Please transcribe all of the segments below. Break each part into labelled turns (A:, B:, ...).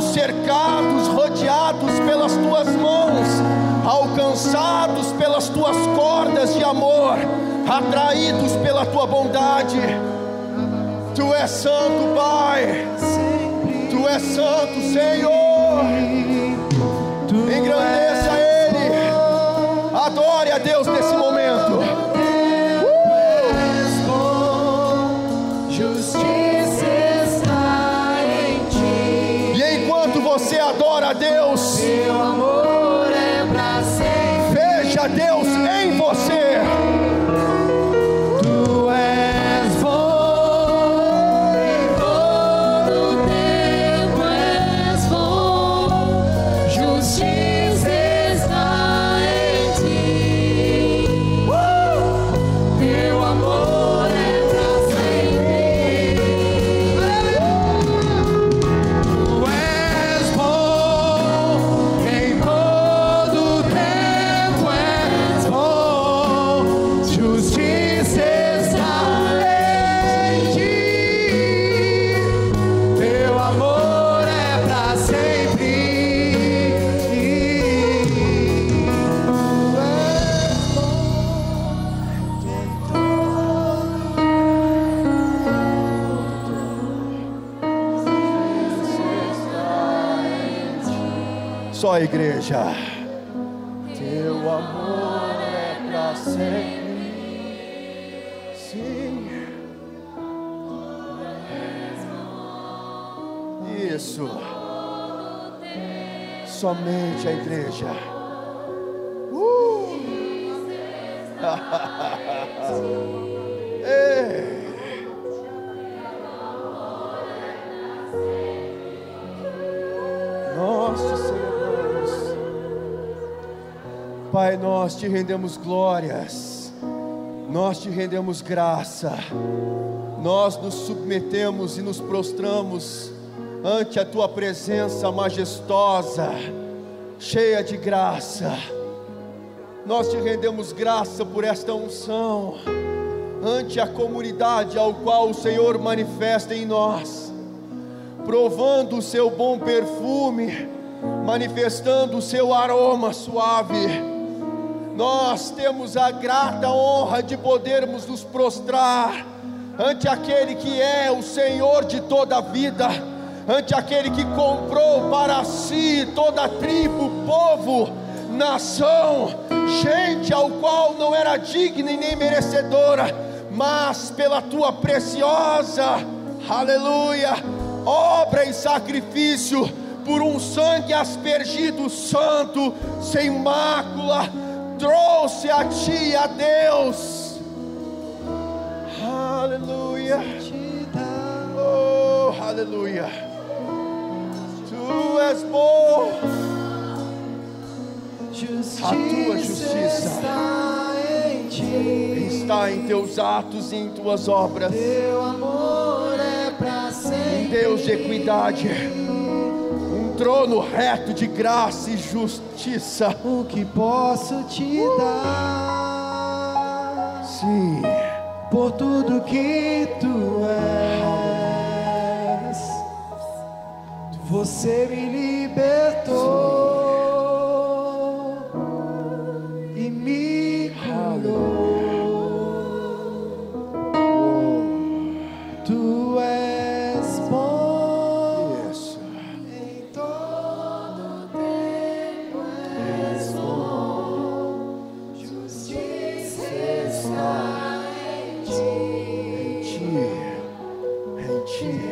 A: cercados, rodeados pelas tuas mãos, alcançados pelas tuas cordas de amor, atraídos pela tua bondade. Tu és santo, Pai, tu és santo, Senhor. Engrandeça Ele, adore a Deus nesse momento. Você adora a Deus,
B: seu amor é pra sempre.
A: Veja Deus em você.
B: Tu és bom, em todo tempo és bom, justiça está em ti. Teu amor é pra sempre. Tu és
A: Só a igreja. Teu amor é pra sempre. Sim. Isso. Somente a igreja. Ei. Nossa Senhor. Pai, nós te rendemos glórias, nós te rendemos graça, nós nos submetemos e nos prostramos ante a tua presença majestosa, cheia de graça. Nós te rendemos graça por esta unção, ante a comunidade ao qual o Senhor manifesta em nós, provando o seu bom perfume, manifestando o seu aroma suave. Nós temos a grata honra de podermos nos prostrar ante aquele que é o Senhor de toda a vida, ante aquele que comprou para si toda a tribo, povo, nação, gente ao qual não era digna e nem merecedora, mas pela tua preciosa, aleluia, obra e sacrifício, por um sangue aspergido santo, sem mácula, trouxe a ti, a Deus, aleluia, oh, aleluia, tu és bom, a tua justiça está em teus atos e em tuas obras.
B: Teu amor é pra sempre.
A: Deus de equidade, um trono reto de graça e justiça.
B: O que posso te dar?
A: Sim,
B: por tudo que tu és, você me libertou. Sim. E me curou. Tu és bom.
A: isso.
B: Em todo tempo és bom. Justiça está em ti.
A: Em ti.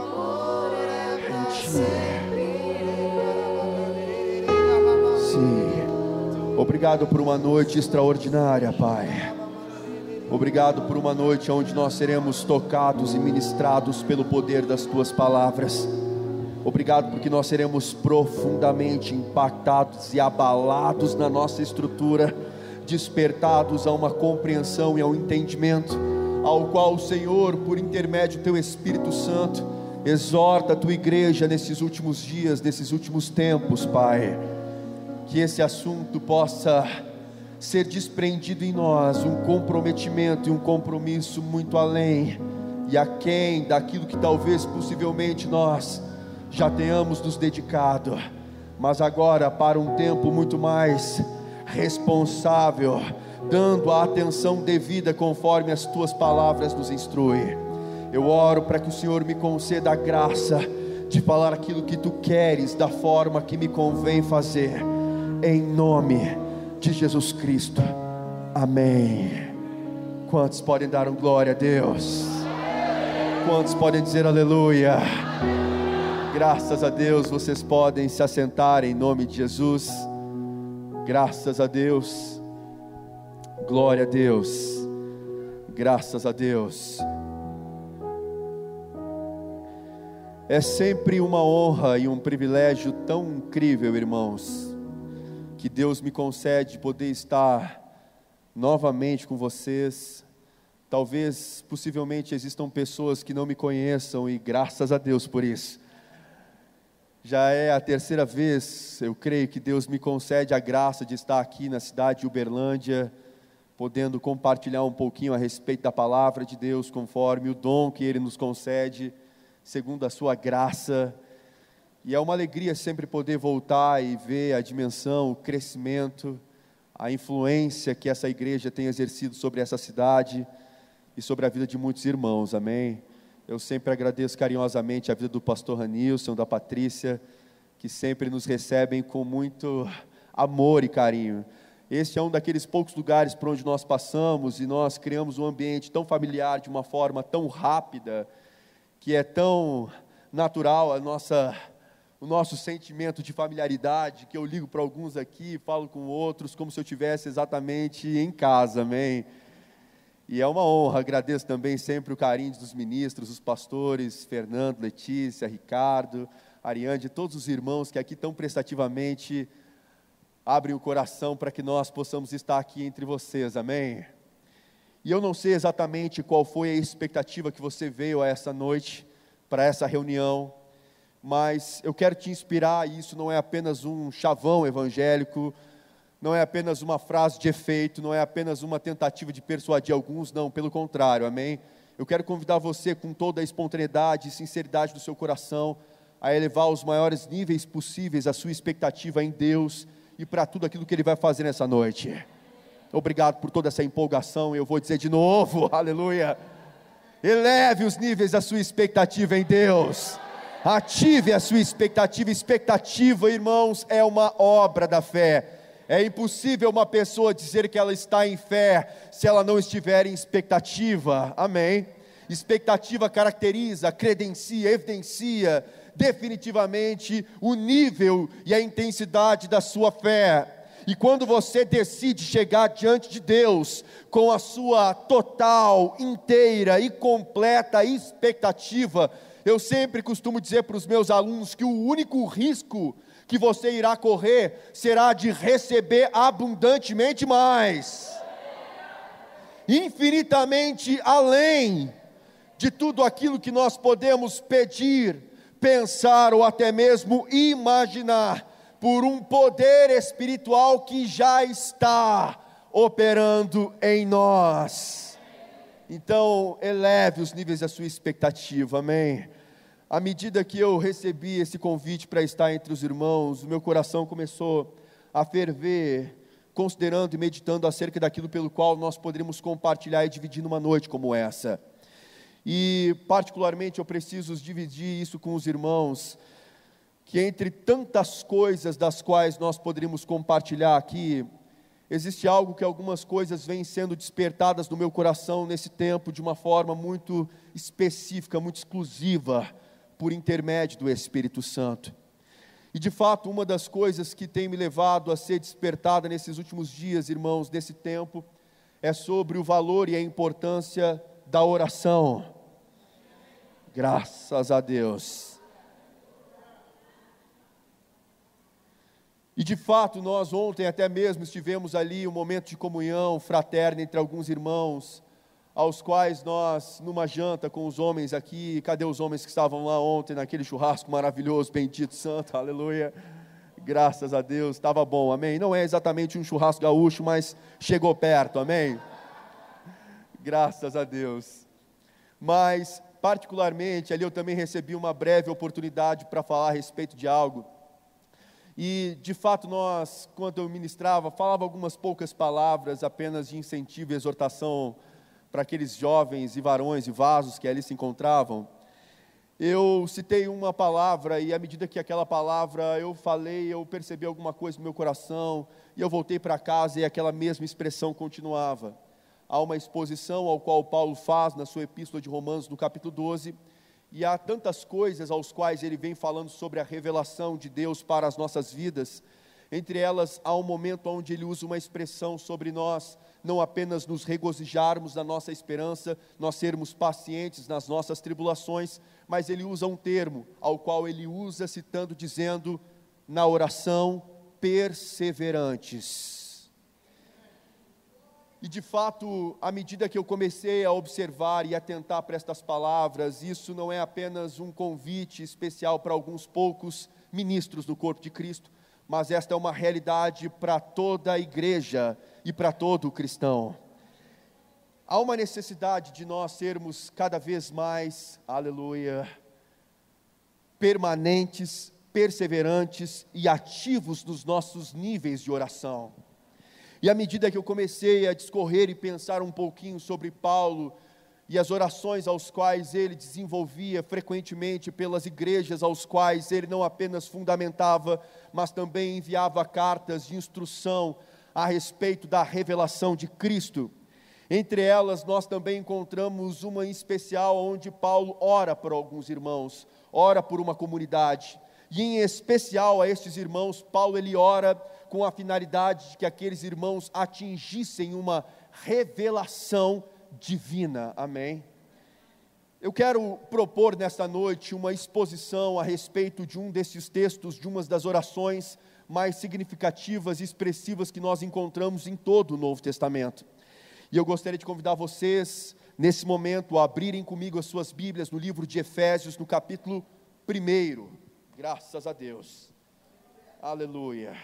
A: Sim. Obrigado por uma noite extraordinária, Pai. Obrigado por uma noite onde nós seremos tocados e ministrados pelo poder das Tuas palavras. Obrigado porque nós seremos profundamente impactados e abalados na nossa estrutura, despertados a uma compreensão e a um entendimento, ao qual o Senhor, por intermédio do Teu Espírito Santo, exorta a Tua igreja nesses últimos dias, nesses últimos tempos, Pai. Que esse assunto possa ser desprendido em nós, um comprometimento e um compromisso muito além e aquém daquilo que talvez possivelmente nós já tenhamos nos dedicado, mas agora para um tempo muito mais responsável, dando a atenção devida conforme as tuas palavras nos instruem. Eu oro para que o Senhor me conceda a graça de falar aquilo que tu queres, da forma que me convém fazer, em nome de Jesus Cristo, amém. Quantos podem dar um glória a Deus? Quantos podem dizer aleluia? Graças a Deus, vocês podem se assentar em nome de Jesus. Graças a Deus, glória a Deus, graças a Deus. É sempre uma honra e um privilégio tão incrível, irmãos, que Deus me concede poder estar novamente com vocês. Talvez, possivelmente, existam pessoas que não me conheçam e graças a Deus por isso. Já é a terceira vez, eu creio, que Deus me concede a graça de estar aqui na cidade de Uberlândia, podendo compartilhar um pouquinho a respeito da palavra de Deus, conforme o dom que Ele nos concede, segundo a sua graça. E é uma alegria sempre poder voltar e ver a dimensão, o crescimento, a influência que essa igreja tem exercido sobre essa cidade e sobre a vida de muitos irmãos, amém? Eu sempre agradeço carinhosamente a vida do pastor Ranilson, da Patrícia, que sempre nos recebem com muito amor e carinho. Este é um daqueles poucos lugares por onde nós passamos e nós criamos um ambiente tão familiar, de uma forma tão rápida, que é tão natural o nosso sentimento de familiaridade, que eu ligo para alguns aqui, falo com outros, como se eu estivesse exatamente em casa, amém? E é uma honra, agradeço também sempre o carinho dos ministros, os pastores, Fernando, Letícia, Ricardo, Ariane, todos os irmãos que aqui tão prestativamente abrem o coração para que nós possamos estar aqui entre vocês, amém? E eu não sei exatamente qual foi a expectativa que você veio a essa noite, para essa reunião, mas eu quero te inspirar, e isso não é apenas um chavão evangélico, não é apenas uma frase de efeito, não é apenas uma tentativa de persuadir alguns, não, pelo contrário, amém? Eu quero convidar você com toda a espontaneidade e sinceridade do seu coração, a elevar aos maiores níveis possíveis a sua expectativa em Deus, e para tudo aquilo que Ele vai fazer nessa noite. Obrigado por toda essa empolgação, eu vou dizer de novo, aleluia, eleve os níveis da sua expectativa em Deus, ative a sua expectativa, irmãos, é uma obra da fé. É impossível uma pessoa dizer que ela está em fé, se ela não estiver em expectativa, amém? Expectativa caracteriza, credencia, evidencia, definitivamente, o nível e a intensidade da sua fé. E quando você decide chegar diante de Deus, com a sua total, inteira e completa expectativa, eu sempre costumo dizer para os meus alunos, que o único risco que você irá correr, será de receber abundantemente mais, infinitamente além, de tudo aquilo que nós podemos pedir, pensar ou até mesmo imaginar, por um poder espiritual que já está operando em nós. Então, eleve os níveis da sua expectativa, amém? À medida que eu recebi esse convite para estar entre os irmãos, o meu coração começou a ferver, considerando e meditando acerca daquilo pelo qual nós poderíamos compartilhar e dividir numa noite como essa. E particularmente eu preciso dividir isso com os irmãos, que entre tantas coisas das quais nós poderíamos compartilhar aqui, existe algo que algumas coisas vêm sendo despertadas no meu coração nesse tempo de uma forma muito específica, muito exclusiva, por intermédio do Espírito Santo. E de fato, uma das coisas que tem me levado a ser despertada nesses últimos dias, irmãos, nesse tempo, é sobre o valor e a importância da oração. Graças a Deus. E de fato, nós ontem até mesmo estivemos ali, um momento de comunhão fraterna entre alguns irmãos, aos quais nós, numa janta com os homens aqui, cadê os homens que estavam lá ontem, naquele churrasco maravilhoso, bendito santo, aleluia, graças a Deus, estava bom, amém? Não é exatamente um churrasco gaúcho, mas chegou perto, amém? Graças a Deus. Mas particularmente, ali eu também recebi uma breve oportunidade para falar a respeito de algo. E, de fato, nós, quando eu ministrava, falava algumas poucas palavras apenas de incentivo e exortação para aqueles jovens e varões e vasos que ali se encontravam. Eu citei uma palavra e, à medida que aquela palavra eu falei, eu percebi alguma coisa no meu coração, e eu voltei para casa e aquela mesma expressão continuava. Há uma exposição ao qual Paulo faz na sua epístola de Romanos, no capítulo 12, e há tantas coisas aos quais ele vem falando sobre a revelação de Deus para as nossas vidas. Entre elas, há um momento onde ele usa uma expressão sobre nós, não apenas nos regozijarmos na nossa esperança, nós sermos pacientes nas nossas tribulações, mas ele usa um termo, ao qual ele usa citando, dizendo, na oração, perseverantes. E de fato, à medida que eu comecei a observar e atentar para estas palavras, isso não é apenas um convite especial para alguns poucos ministros do corpo de Cristo, mas esta é uma realidade para toda a igreja e para todo o cristão. Há uma necessidade de nós sermos cada vez mais, aleluia, permanentes, perseverantes e ativos nos nossos níveis de oração. E à medida que eu comecei a discorrer e pensar um pouquinho sobre Paulo e as orações aos quais ele desenvolvia frequentemente pelas igrejas aos quais ele não apenas fundamentava, mas também enviava cartas de instrução a respeito da revelação de Cristo. Entre elas, nós também encontramos uma em especial onde Paulo ora por alguns irmãos, ora por uma comunidade. E em especial a estes irmãos, Paulo ele ora com a finalidade de que aqueles irmãos atingissem uma revelação divina, amém? Eu quero propor nesta noite uma exposição a respeito de um desses textos, de umas das orações mais significativas e expressivas que nós encontramos em todo o Novo Testamento. E eu gostaria de convidar vocês, nesse momento, a abrirem comigo as suas Bíblias no livro de Efésios, no capítulo 1. Graças a Deus. Aleluia.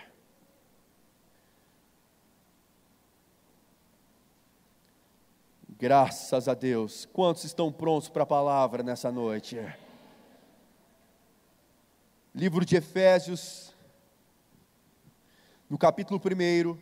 A: Graças a Deus. Quantos estão prontos para a palavra nessa noite? Livro de Efésios, no capítulo 1.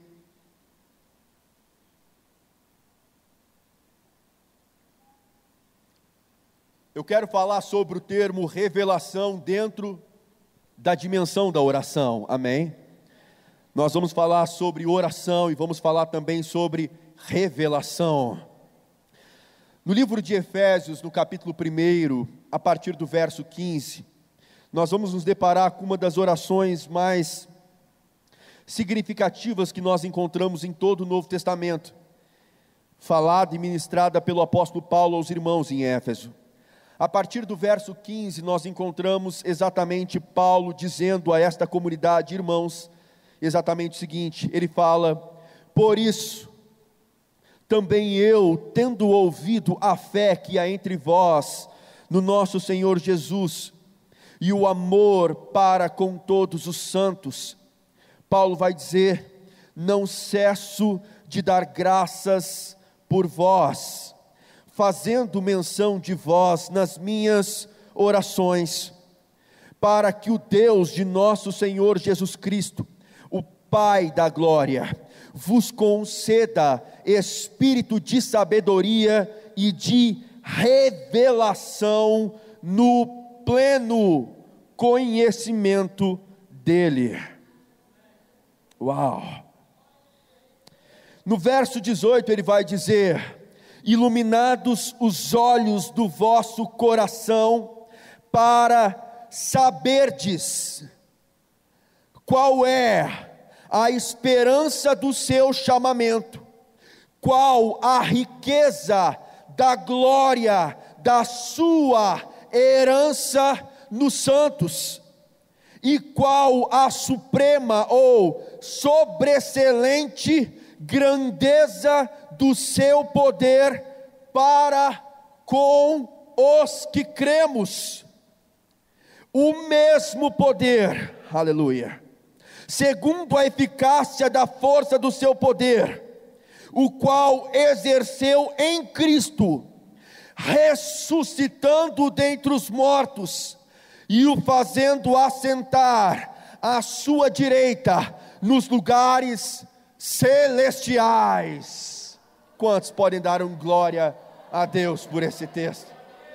A: Eu quero falar sobre o termo revelação dentro da dimensão da oração, amém? Nós vamos falar sobre oração e vamos falar também sobre revelação. No livro de Efésios, no capítulo 1, a partir do verso 15, nós vamos nos deparar com uma das orações mais significativas que nós encontramos em todo o Novo Testamento, falada e ministrada pelo apóstolo Paulo aos irmãos em Éfeso. A partir do verso 15, nós encontramos exatamente Paulo dizendo a esta comunidade, irmãos, exatamente o seguinte, ele fala, por isso, também eu, tendo ouvido a fé que há entre vós, no nosso Senhor Jesus, e o amor para com todos os santos, Paulo vai dizer, não cesso de dar graças por vós, fazendo menção de vós nas minhas orações, para que o Deus de nosso Senhor Jesus Cristo, o Pai da glória, vos conceda espírito de sabedoria e de revelação no pleno conhecimento dele. Uau! No verso 18 ele vai dizer, iluminados os olhos do vosso coração, para saberdes qual é a esperança do seu chamamento, qual a riqueza da glória da sua herança nos santos, e qual a suprema ou sobreexcelente grandeza do seu poder para com os que cremos. O mesmo poder, aleluia, segundo a eficácia da força do seu poder, o qual exerceu em Cristo, ressuscitando dentre os mortos e o fazendo assentar à sua direita nos lugares celestiais. Quantos podem dar glória a Deus por esse texto?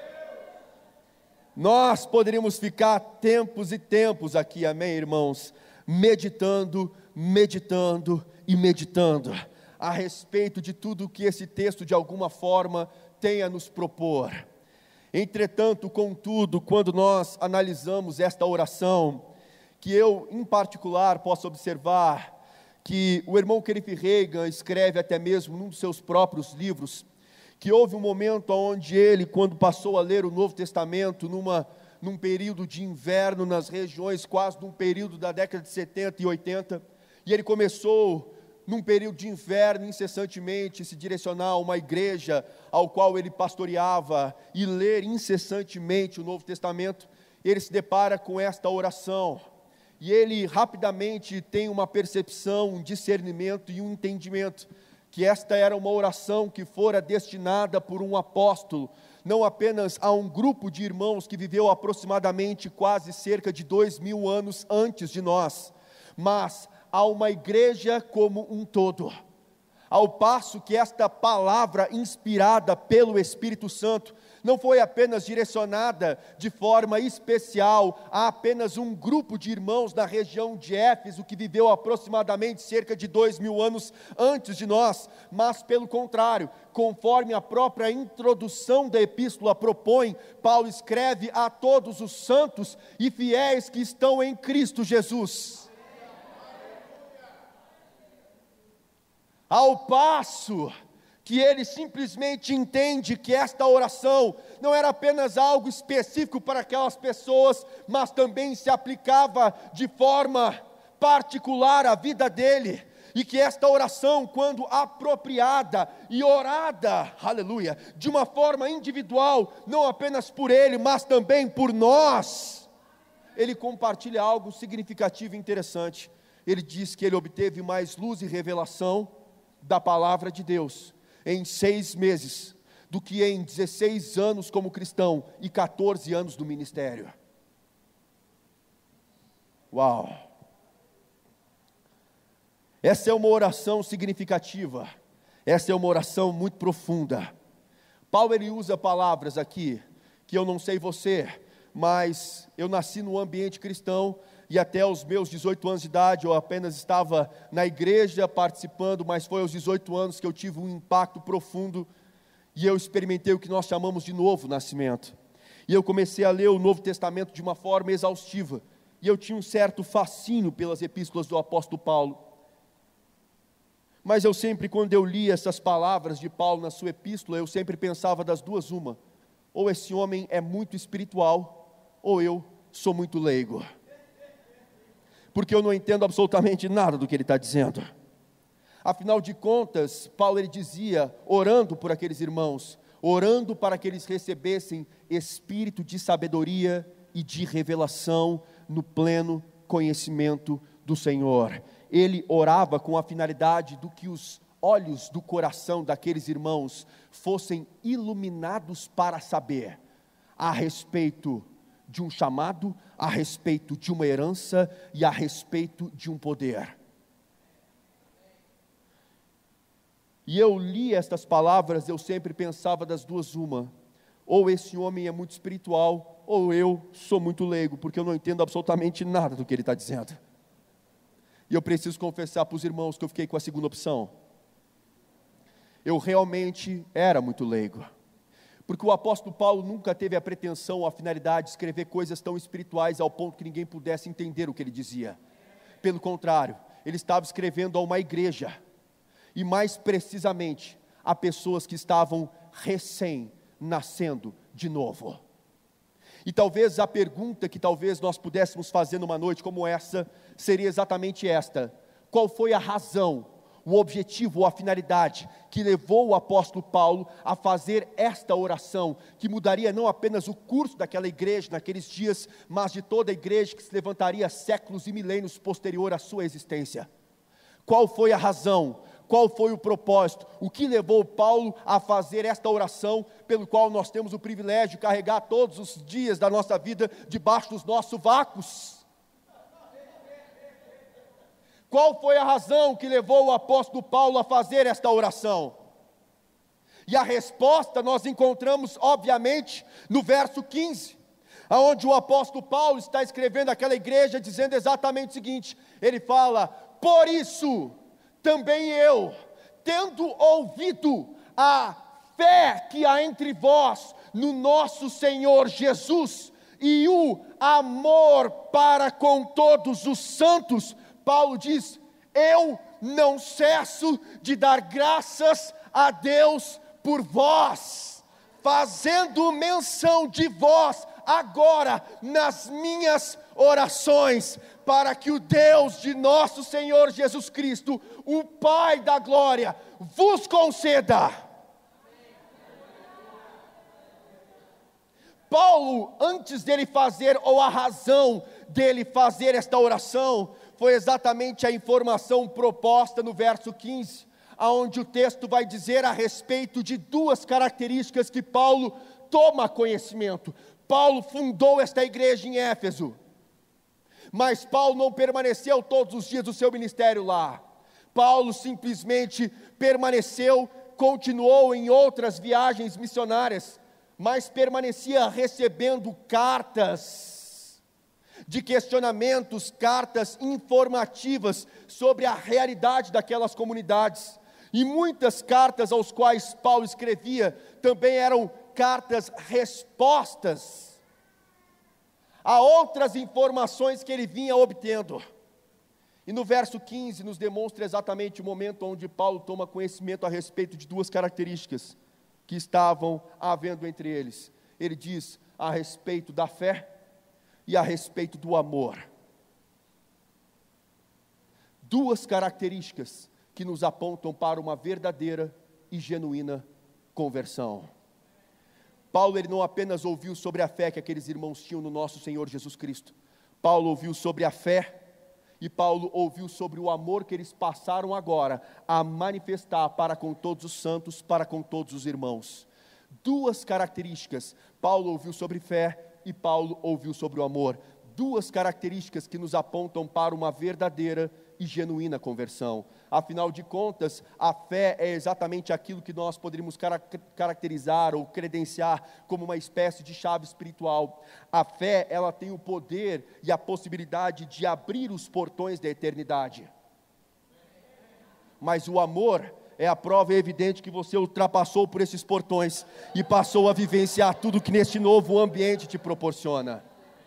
A: Nós poderíamos ficar tempos e tempos aqui, amém, irmãos, meditando e meditando a respeito de tudo que esse texto de alguma forma tem a nos propor. Entretanto, contudo, quando nós analisamos esta oração, que eu em particular posso observar que o irmão Kenneth Hagin escreve até mesmo num dos seus próprios livros, que houve um momento onde ele, quando passou a ler o Novo Testamento, num período de inverno nas regiões, quase num período da década de 70 e 80, e ele começou, num período de inverno, incessantemente se direcionar a uma igreja ao qual ele pastoreava e ler incessantemente o Novo Testamento. Ele se depara com esta oração, e ele rapidamente tem uma percepção, um discernimento e um entendimento, que esta era uma oração que fora destinada por um apóstolo, não apenas a um grupo de irmãos que viveu aproximadamente quase cerca de 2000 anos antes de nós, mas a uma igreja como um todo. Ao passo que esta palavra inspirada pelo Espírito Santo não foi apenas direcionada de forma especial a apenas um grupo de irmãos da região de Éfeso, que viveu aproximadamente cerca de 2000 anos antes de nós, mas pelo contrário, conforme a própria introdução da epístola propõe, Paulo escreve a todos os santos e fiéis que estão em Cristo Jesus. Ao passo que ele simplesmente entende que esta oração não era apenas algo específico para aquelas pessoas, mas também se aplicava de forma particular à vida dele, e que esta oração, quando apropriada e orada, aleluia, de uma forma individual, não apenas por ele, mas também por nós, ele compartilha algo significativo e interessante. Ele diz que ele obteve mais luz e revelação da palavra de Deus em 6 meses, do que em 16 anos como cristão e 14 anos do ministério. Uau! Essa é uma oração significativa, essa é uma oração muito profunda. Paulo ele usa palavras aqui, que eu não sei você, mas eu nasci no ambiente cristão, e até os meus 18 anos de idade, eu apenas estava na igreja participando, mas foi aos 18 anos que eu tive um impacto profundo, e eu experimentei o que nós chamamos de novo nascimento. E eu comecei a ler o Novo Testamento de uma forma exaustiva, e eu tinha um certo fascínio pelas epístolas do apóstolo Paulo. Mas eu sempre, quando eu li essas palavras de Paulo na sua epístola, eu sempre pensava das duas uma: ou esse homem é muito espiritual, ou eu sou muito leigo, porque eu não entendo absolutamente nada do que ele está dizendo. Afinal de contas, Paulo ele dizia, orando por aqueles irmãos, orando para que eles recebessem espírito de sabedoria e de revelação no pleno conhecimento do Senhor. Ele orava com a finalidade do que os olhos do coração daqueles irmãos fossem iluminados para saber a respeito de um chamado, a respeito de uma herança e a respeito de um poder. E eu li estas palavras, eu sempre pensava das duas uma: ou esse homem é muito espiritual, ou eu sou muito leigo, porque eu não entendo absolutamente nada do que ele está dizendo. E eu preciso confessar para os irmãos que eu fiquei com a segunda opção. Eu realmente era muito leigo, porque o apóstolo Paulo nunca teve a pretensão ou a finalidade de escrever coisas tão espirituais ao ponto que ninguém pudesse entender o que ele dizia. Pelo contrário, ele estava escrevendo a uma igreja, e mais precisamente a pessoas que estavam recém-nascendo de novo. E talvez a pergunta que talvez nós pudéssemos fazer numa noite como essa, seria exatamente esta: qual foi a razão, o objetivo ou a finalidade que levou o apóstolo Paulo a fazer esta oração, que mudaria não apenas o curso daquela igreja naqueles dias, mas de toda a igreja que se levantaria séculos e milênios posterior à sua existência? Qual foi a razão? Qual foi o propósito? O que levou Paulo a fazer esta oração, pelo qual nós temos o privilégio de carregar todos os dias da nossa vida debaixo dos nossos sovacos? Qual foi a razão que levou o apóstolo Paulo a fazer esta oração? E a resposta nós encontramos, obviamente, no verso 15, onde o apóstolo Paulo está escrevendo àquela igreja, dizendo exatamente o seguinte: ele fala: por isso, também eu, tendo ouvido a fé que há entre vós no nosso Senhor Jesus, e o amor para com todos os santos, Paulo diz: eu não cesso de dar graças a Deus por vós, fazendo menção de vós agora nas minhas orações, para que o Deus de nosso Senhor Jesus Cristo, o Pai da glória, vos conceda. Paulo, antes dele fazer, ou a razão dele fazer esta oração, foi exatamente a informação proposta no verso 15, aonde o texto vai dizer a respeito de duas características que Paulo toma conhecimento. Paulo fundou esta igreja em Éfeso, mas Paulo não permaneceu todos os dias do seu ministério lá. Paulo simplesmente permaneceu, continuou em outras viagens missionárias, mas permanecia recebendo cartas de questionamentos, cartas informativas sobre a realidade daquelas comunidades. E muitas cartas aos quais Paulo escrevia também eram cartas respostas a outras informações que ele vinha obtendo. E no verso 15 nos demonstra exatamente o momento onde Paulo toma conhecimento a respeito de duas características que estavam havendo entre eles. Ele diz a respeito da fé e a respeito do amor. Duas características que nos apontam para uma verdadeira e genuína conversão. Paulo, ele não apenas ouviu sobre a fé que aqueles irmãos tinham no nosso Senhor Jesus Cristo. Paulo ouviu sobre a fé, e Paulo ouviu sobre o amor que eles passaram agora a manifestar para com todos os santos, para com todos os irmãos. Duas características: Paulo ouviu sobre fé e Paulo ouviu sobre o amor. Duas características que nos apontam para uma verdadeira e genuína conversão. Afinal de contas, a fé é exatamente aquilo que nós poderíamos caracterizar ou credenciar como uma espécie de chave espiritual. A fé, ela tem o poder e a possibilidade de abrir os portões da eternidade. Mas o amor é a prova evidente que você ultrapassou por esses portões e passou a vivenciar tudo que neste novo ambiente te proporciona.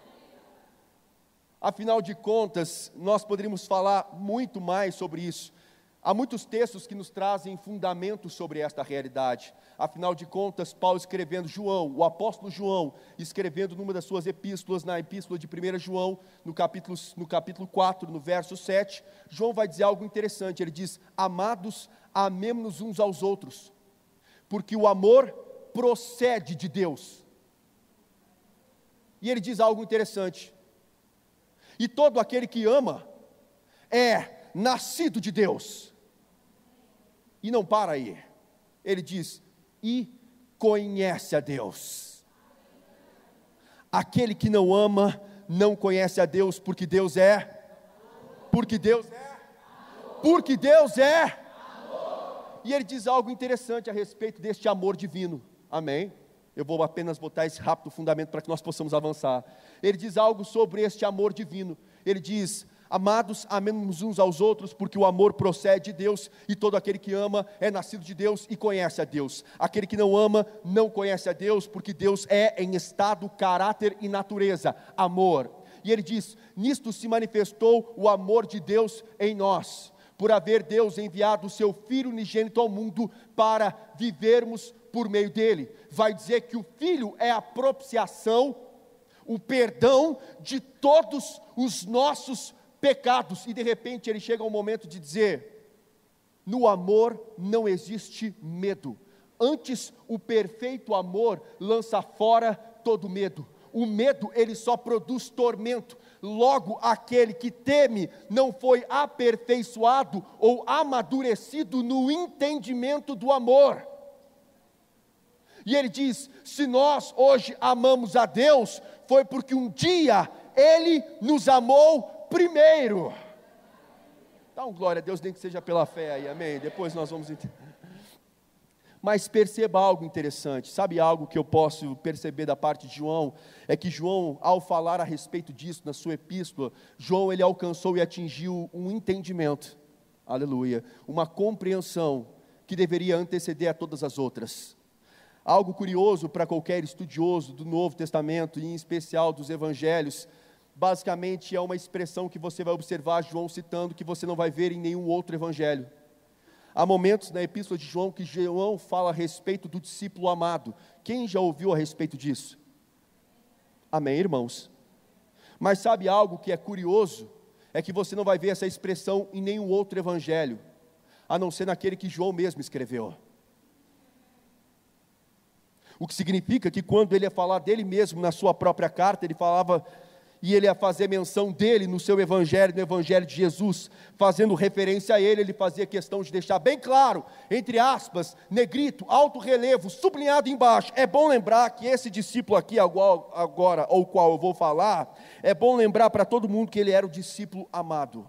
A: Afinal de contas, nós poderíamos falar muito mais sobre isso. Há muitos textos que nos trazem fundamentos sobre esta realidade. Afinal de contas, Paulo escrevendo, o apóstolo João, escrevendo numa das suas epístolas, na epístola de 1 João, no capítulo 4, no verso 7, João vai dizer algo interessante. Ele diz: amados, amemo-nos uns aos outros, porque o amor procede de Deus. E ele diz algo interessante: e todo aquele que ama é nascido de Deus. E não para aí. Ele diz: e conhece a Deus. Aquele que não ama não conhece a Deus, porque Deus é E ele diz algo interessante a respeito deste amor divino. Amém? Eu vou apenas botar esse rápido fundamento para que nós possamos avançar. Ele diz algo sobre este amor divino. Ele diz: amados, amemos uns aos outros, porque o amor procede de Deus, e todo aquele que ama é nascido de Deus e conhece a Deus. Aquele que não ama não conhece a Deus, porque Deus é em estado, caráter e natureza amor. E ele diz: nisto se manifestou o amor de Deus em nós, por haver Deus enviado o seu Filho unigênito ao mundo para vivermos por meio dele. Vai dizer que o Filho é a propiciação, o perdão de todos os nossos pecados. E de repente ele chega ao momento de dizer: no amor não existe medo, antes o perfeito amor lança fora todo medo. O medo, ele só produz tormento, Logo, aquele que teme não foi aperfeiçoado ou amadurecido no entendimento do amor. E ele diz: se nós hoje amamos a Deus, foi porque um dia Ele nos amou primeiro. Dá um glória a Deus, nem que seja pela fé aí, amém? Depois nós vamos entender. Mas perceba algo interessante, sabe algo que eu posso perceber da parte de João? É que João, ao falar a respeito disso na sua epístola, João ele alcançou e atingiu um entendimento, aleluia, uma compreensão que deveria anteceder a todas as outras. Algo curioso para qualquer estudioso do Novo Testamento, e em especial dos Evangelhos, basicamente é uma expressão que você vai observar João citando, que você não vai ver em nenhum outro Evangelho. Há momentos na epístola de João que João fala a respeito do discípulo amado. Quem já ouviu a respeito disso? Amém, irmãos? Mas sabe algo que é curioso? É que você não vai ver essa expressão em nenhum outro Evangelho, a não ser naquele que João mesmo escreveu. O que significa que quando ele ia falar dele mesmo na sua própria carta, ele falava, e ele ia fazer menção dele no seu evangelho, no evangelho de Jesus, fazendo referência a ele, ele fazia questão de deixar bem claro, entre aspas, negrito, alto relevo, sublinhado embaixo. É bom lembrar que esse discípulo aqui agora, ou qual eu vou falar, é bom lembrar para todo mundo que ele era o discípulo amado.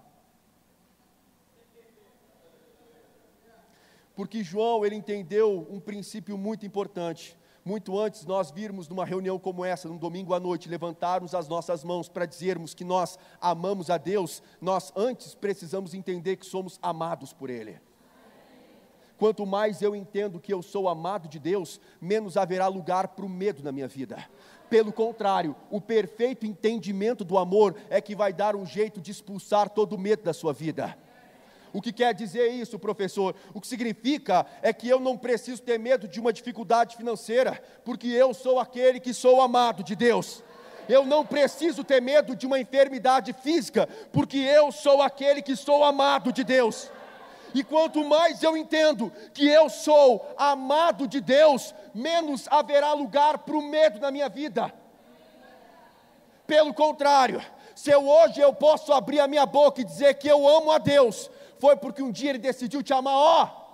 A: Porque João, ele entendeu um princípio muito importante. Muito antes nós virmos numa reunião como essa, num domingo à noite, levantarmos as nossas mãos para dizermos que nós amamos a Deus, nós antes precisamos entender que somos amados por Ele. Quanto mais eu entendo que eu sou amado de Deus, menos haverá lugar para o medo na minha vida. Pelo contrário, o perfeito entendimento do amor é que vai dar um jeito de expulsar todo o medo da sua vida. O que quer dizer isso, professor? O que significa é que eu não preciso ter medo de uma dificuldade financeira, porque eu sou aquele que sou amado de Deus. Eu não preciso ter medo de uma enfermidade física, porque eu sou aquele que sou amado de Deus. E quanto mais eu entendo que eu sou amado de Deus, menos haverá lugar para o medo na minha vida. Pelo contrário, se hoje eu posso abrir a minha boca e dizer que eu amo a Deus, foi porque um dia Ele decidiu te amar,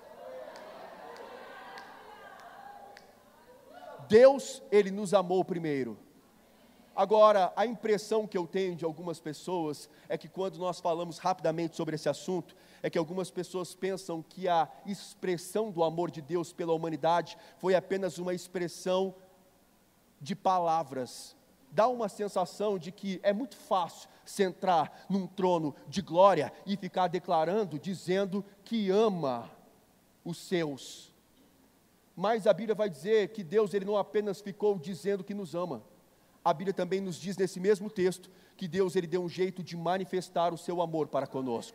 A: Deus, Ele nos amou primeiro. Agora, a impressão que eu tenho de algumas pessoas é que quando nós falamos rapidamente sobre esse assunto, é que algumas pessoas pensam que a expressão do amor de Deus pela humanidade foi apenas uma expressão de palavras. Dá uma sensação de que é muito fácil sentar num trono de glória e ficar declarando, dizendo que ama os seus. Mas a Bíblia vai dizer que Deus, Ele não apenas ficou dizendo que nos ama. A Bíblia também nos diz nesse mesmo texto, que Deus, Ele deu um jeito de manifestar o seu amor para conosco.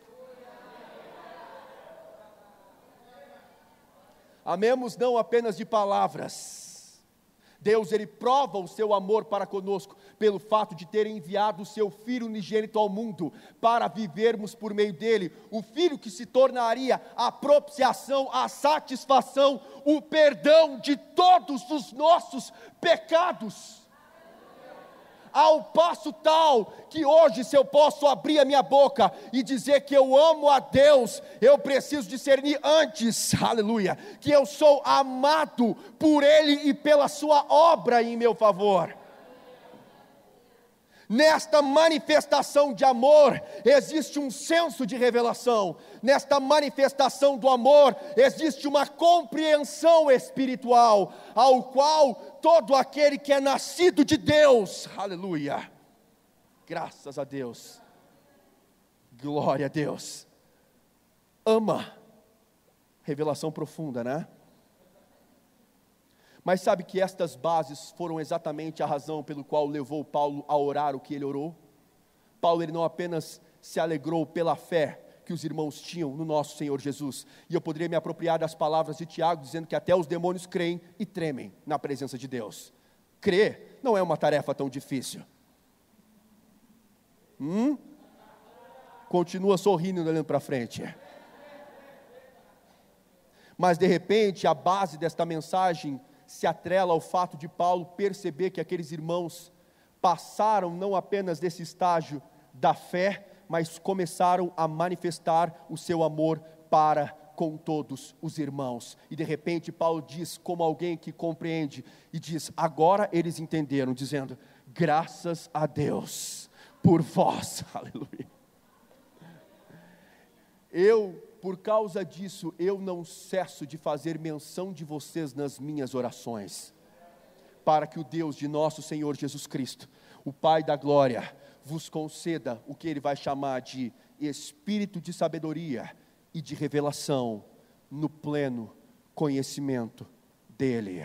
A: Amemos não apenas de palavras. Deus, Ele prova o seu amor para conosco, pelo fato de ter enviado o seu Filho unigênito ao mundo, para vivermos por meio dele, o Filho que se tornaria a propiciação, a satisfação, o perdão de todos os nossos pecados. Ao passo tal, que hoje se eu posso abrir a minha boca e dizer que eu amo a Deus, eu preciso discernir antes, aleluia, que eu sou amado por Ele e pela sua obra em meu favor. Nesta manifestação de amor, existe um senso de revelação. Nesta manifestação do amor, existe uma compreensão espiritual, ao qual todo aquele que é nascido de Deus, aleluia, graças a Deus, glória a Deus, ama. Revelação profunda, né? Mas sabe que estas bases foram exatamente a razão pelo qual levou Paulo a orar o que ele orou? Paulo, ele não apenas se alegrou pela fé que os irmãos tinham no nosso Senhor Jesus, e eu poderia me apropriar das palavras de Tiago, dizendo que até os demônios creem e tremem na presença de Deus. Crer não é uma tarefa tão difícil. Continua sorrindo e olhando para frente. Mas de repente, a base desta mensagem se atrela ao fato de Paulo perceber que aqueles irmãos passaram não apenas desse estágio da fé, mas começaram a manifestar o seu amor para com todos os irmãos. E de repente Paulo diz, como alguém que compreende, e diz: agora eles entenderam, dizendo: graças a Deus por vós. Aleluia. Por causa disso, eu não cesso de fazer menção de vocês nas minhas orações, para que o Deus de nosso Senhor Jesus Cristo, o Pai da glória, vos conceda o que Ele vai chamar de espírito de sabedoria e de revelação no pleno conhecimento dEle.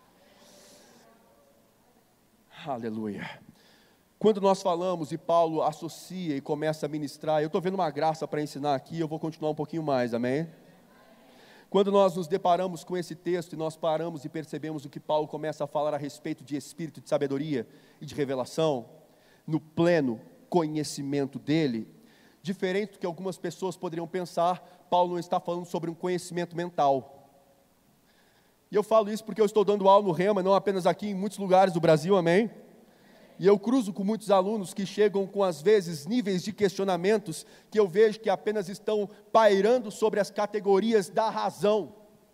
A: Aleluia. Quando nós falamos, e Paulo associa e começa a ministrar, eu estou vendo uma graça para ensinar aqui, eu vou continuar um pouquinho mais, amém? Quando nós nos deparamos com esse texto, e nós paramos e percebemos o que Paulo começa a falar a respeito de espírito de sabedoria e de revelação, no pleno conhecimento dEle, diferente do que algumas pessoas poderiam pensar, Paulo não está falando sobre um conhecimento mental. E eu falo isso porque eu estou dando aula no Rema, não apenas aqui, em muitos lugares do Brasil, amém? E eu cruzo com muitos alunos que chegam com, às vezes, níveis de questionamentos que eu vejo que apenas estão pairando sobre as categorias da razão.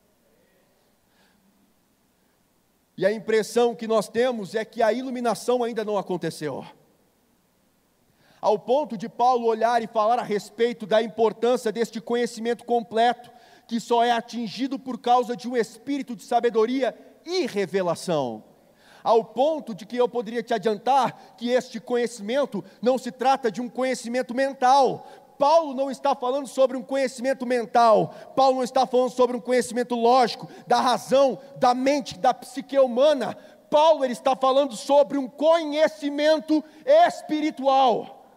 A: E a impressão que nós temos é que a iluminação ainda não aconteceu. Ao ponto de Paulo olhar e falar a respeito da importância deste conhecimento completo, que só é atingido por causa de um espírito de sabedoria e revelação. Ao ponto de que eu poderia te adiantar que este conhecimento não se trata de um conhecimento mental. Paulo não está falando sobre um conhecimento mental, Paulo não está falando sobre um conhecimento lógico, da razão, da mente, da psique humana. Paulo ele está falando sobre um conhecimento espiritual.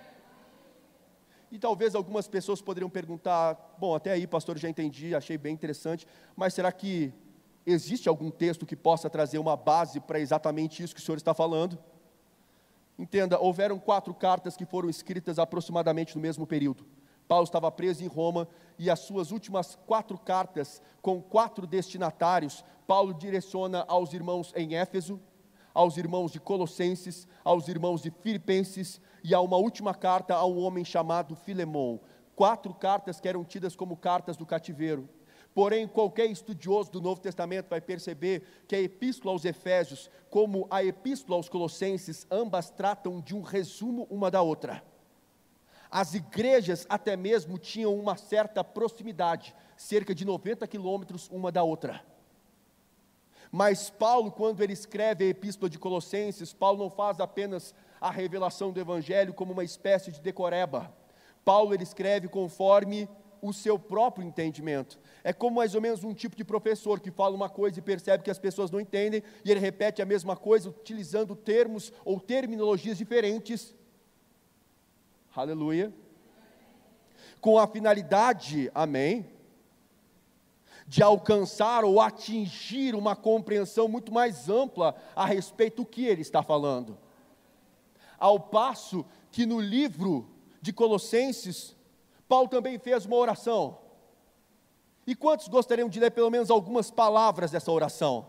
A: E talvez algumas pessoas poderiam perguntar: bom, até aí pastor, já entendi, achei bem interessante, mas será que existe algum texto que possa trazer uma base para exatamente isso que o senhor está falando? Entenda, houveram 4 cartas que foram escritas aproximadamente no mesmo período. Paulo estava preso em Roma, e as suas últimas 4 cartas, com 4 destinatários, Paulo direciona aos irmãos em Éfeso, aos irmãos de Colossenses, aos irmãos de Filipenses, e a uma última carta a um homem chamado Filemão. 4 cartas que eram tidas como cartas do cativeiro. Porém, qualquer estudioso do Novo Testamento vai perceber que a Epístola aos Efésios, como a Epístola aos Colossenses, ambas tratam de um resumo uma da outra. As igrejas até mesmo tinham uma certa proximidade, cerca de 90 quilômetros uma da outra. Mas Paulo, quando ele escreve a Epístola de Colossenses, Paulo não faz apenas a revelação do Evangelho como uma espécie de decoreba. Paulo ele escreve conforme o seu próprio entendimento. É como mais ou menos um tipo de professor que fala uma coisa e percebe que as pessoas não entendem, e ele repete a mesma coisa utilizando termos ou terminologias diferentes. Aleluia. Com a finalidade, amém, de alcançar ou atingir uma compreensão muito mais ampla a respeito do que ele está falando. Ao passo que no livro de Colossenses, Paulo também fez uma oração. E quantos gostariam de ler pelo menos algumas palavras dessa oração?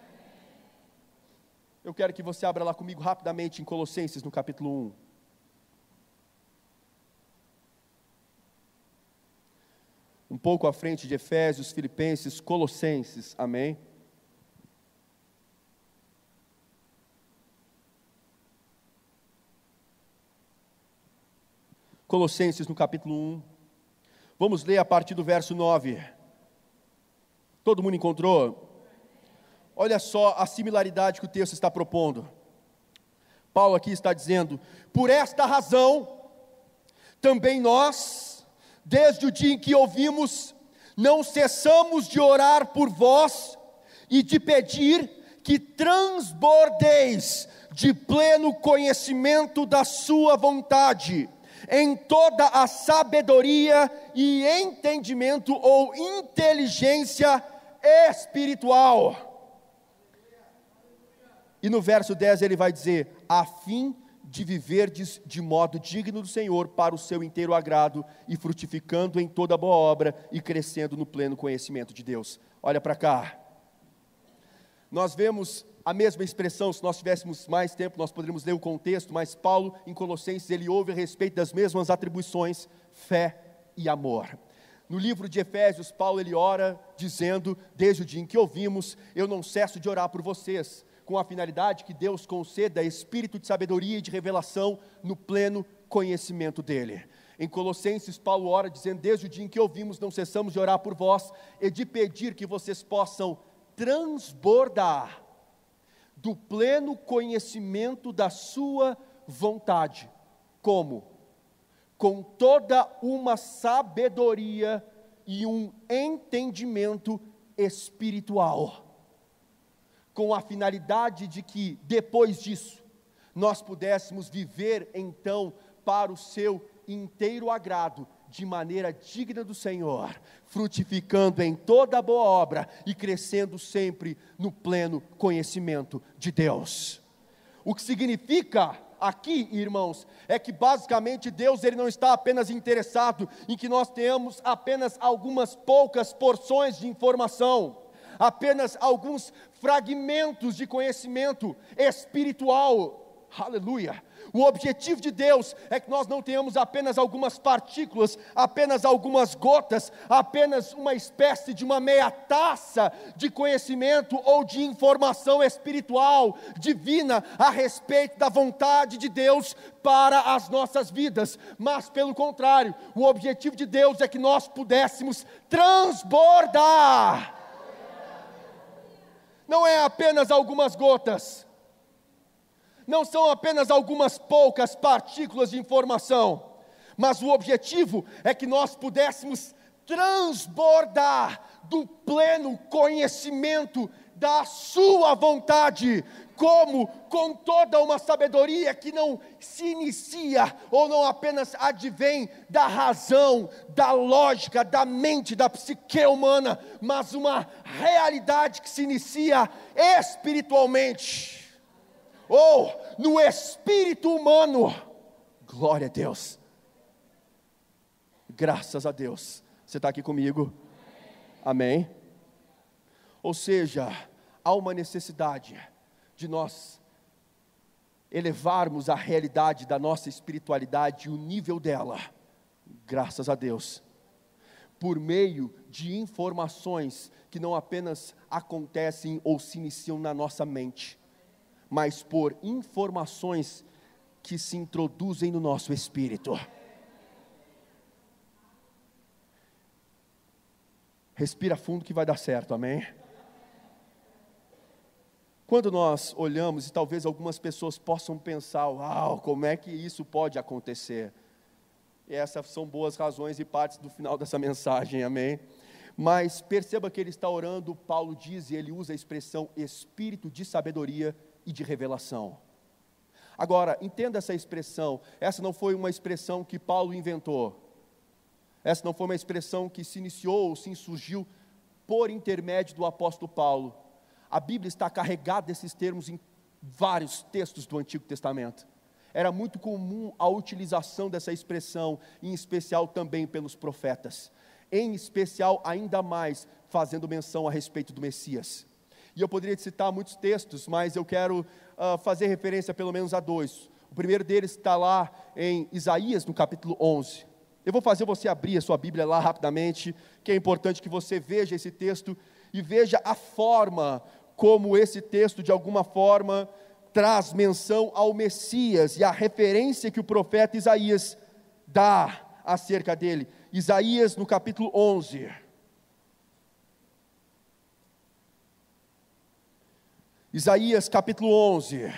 A: Eu quero que você abra lá comigo rapidamente em Colossenses, no capítulo 1. Um pouco à frente de Efésios, Filipenses, Colossenses, amém? Colossenses no capítulo 1. Vamos ler a partir do verso 9. Todo mundo encontrou? Olha só a similaridade que o texto está propondo. Paulo aqui está dizendo: por esta razão, também nós, desde o dia em que ouvimos, não cessamos de orar por vós e de pedir que transbordeis de pleno conhecimento da sua vontade, em toda a sabedoria e entendimento ou inteligência espiritual. E no verso 10 ele vai dizer: a fim de viverdes de modo digno do Senhor, para o seu inteiro agrado, e frutificando em toda boa obra, e crescendo no pleno conhecimento de Deus. Olha para cá. Nós vemos a mesma expressão, se nós tivéssemos mais tempo, nós poderíamos ler o contexto, mas Paulo, em Colossenses, ele ouve a respeito das mesmas atribuições, fé e amor. No livro de Efésios, Paulo ele ora dizendo, desde o dia em que ouvimos, eu não cesso de orar por vocês, com a finalidade que Deus conceda espírito de sabedoria e de revelação no pleno conhecimento dele. Em Colossenses, Paulo ora dizendo, desde o dia em que ouvimos, não cessamos de orar por vós e de pedir que vocês possam transbordar do pleno conhecimento da sua vontade. Como? Com toda uma sabedoria e um entendimento espiritual, com a finalidade de que, depois disso, nós pudéssemos viver, então, para o seu inteiro agrado, de maneira digna do Senhor, frutificando em toda boa obra e crescendo sempre no pleno conhecimento de Deus. O que significa aqui, irmãos, é que basicamente Deus ele não está apenas interessado em que nós tenhamos apenas algumas poucas porções de informação, apenas alguns fragmentos de conhecimento espiritual. Aleluia! O objetivo de Deus é que nós não tenhamos apenas algumas partículas, apenas algumas gotas, apenas uma espécie de uma meia taça de conhecimento ou de informação espiritual, divina, a respeito da vontade de Deus para as nossas vidas, mas pelo contrário, o objetivo de Deus é que nós pudéssemos transbordar. Não é apenas algumas gotas, não são apenas algumas poucas partículas de informação, mas o objetivo é que nós pudéssemos transbordar do pleno conhecimento da sua vontade, como com toda uma sabedoria que não se inicia, ou não apenas advém da razão, da lógica, da mente, da psique humana, mas uma realidade que se inicia espiritualmente, ou no espírito humano. Glória a Deus, graças a Deus, você está aqui comigo? Amém? Ou seja, há uma necessidade de nós elevarmos a realidade da nossa espiritualidade, o nível dela, graças a Deus, por meio de informações que não apenas acontecem ou se iniciam na nossa mente, mas por informações que se introduzem no nosso espírito. Respira fundo que vai dar certo, amém? Quando nós olhamos, e talvez algumas pessoas possam pensar, uau, como é que isso pode acontecer? E essas são boas razões e partes do final dessa mensagem, amém? Mas perceba que ele está orando, Paulo diz, e ele usa a expressão espírito de sabedoria e de revelação. Agora, entenda essa expressão, essa não foi uma expressão que Paulo inventou, essa não foi uma expressão que se iniciou ou se insurgiu por intermédio do apóstolo Paulo. A Bíblia está carregada desses termos em vários textos do Antigo Testamento. Era muito comum a utilização dessa expressão, em especial também pelos profetas, em especial ainda mais fazendo menção a respeito do Messias. E eu poderia citar muitos textos, mas eu quero fazer referência pelo menos a dois. O primeiro deles está lá em Isaías, no capítulo 11. Eu vou fazer você abrir a sua Bíblia lá rapidamente, que é importante que você veja esse texto e veja a forma como esse texto, de alguma forma, traz menção ao Messias e a referência que o profeta Isaías dá acerca dele. Isaías, no capítulo 11. Isaías capítulo 11,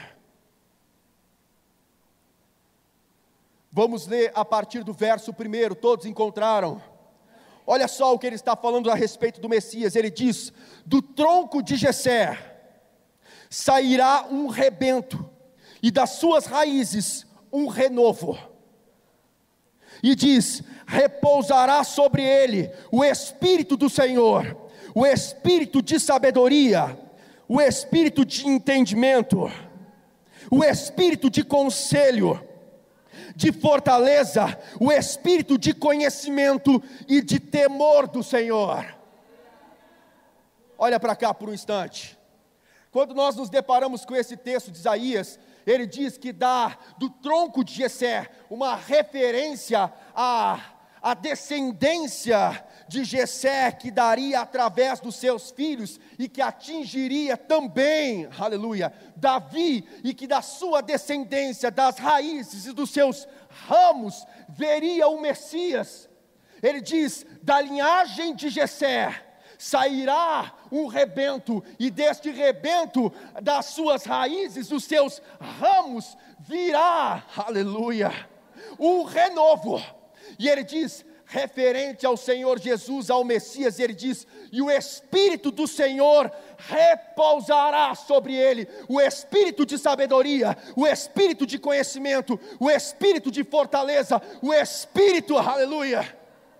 A: vamos ler a partir do verso 1, todos encontraram? Olha só o que ele está falando a respeito do Messias, ele diz, do tronco de Jessé sairá um rebento, e das suas raízes um renovo, e diz, repousará sobre ele o Espírito do Senhor, o Espírito de sabedoria, o Espírito de entendimento, o Espírito de conselho, de fortaleza, o Espírito de conhecimento e de temor do Senhor. Olha para cá por um instante, Quando nós nos deparamos com esse texto de Isaías, ele diz que dá do tronco de Jessé uma referência à descendência de Jessé, que daria através dos seus filhos, e que atingiria também, aleluia, Davi, e que da sua descendência, das raízes e dos seus ramos, veria o Messias. Ele diz, da linhagem de Jessé sairá um rebento, e deste rebento, das suas raízes, dos seus ramos, virá, aleluia, um renovo. E ele diz, referente ao Senhor Jesus, ao Messias, ele diz, e o Espírito do Senhor repousará sobre ele, o Espírito de sabedoria, o Espírito de conhecimento, o Espírito de fortaleza, o Espírito, aleluia.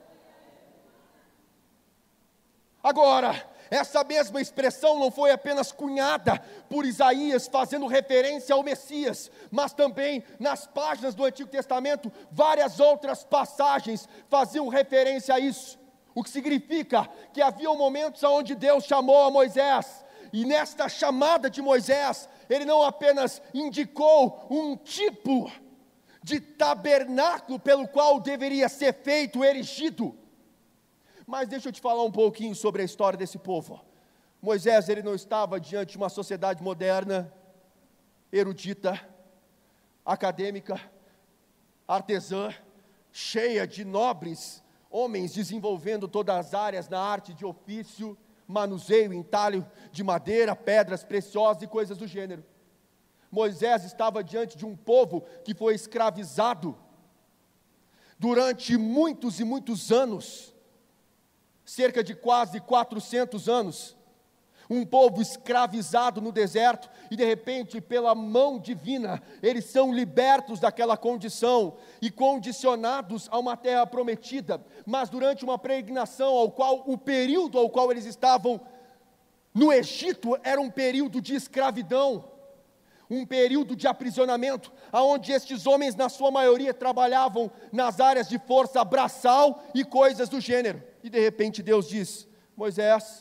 A: Agora, essa mesma expressão não foi apenas cunhada por Isaías, fazendo referência ao Messias, mas também nas páginas do Antigo Testamento, várias outras passagens faziam referência a isso, o que significa que havia momentos onde Deus chamou a Moisés, e nesta chamada de Moisés, ele não apenas indicou um tipo de tabernáculo pelo qual deveria ser feito, erigido. Mas deixa eu te falar um pouquinho sobre a história desse povo. Moisés, ele não estava diante de uma sociedade moderna, erudita, acadêmica, artesã, cheia de nobres homens desenvolvendo todas as áreas na arte de ofício, manuseio, entalho de madeira, pedras preciosas e coisas do gênero. Moisés estava diante de um povo que foi escravizado durante muitos e muitos anos, cerca de quase 400 anos, um povo escravizado no deserto, e de repente, pela mão divina, eles são libertos daquela condição, e condicionados a uma terra prometida, mas durante uma peregrinação, o período ao qual eles estavam no Egito, era um período de escravidão, um período de aprisionamento, onde estes homens, na sua maioria, trabalhavam nas áreas de força braçal e coisas do gênero. E de repente Deus diz, Moisés,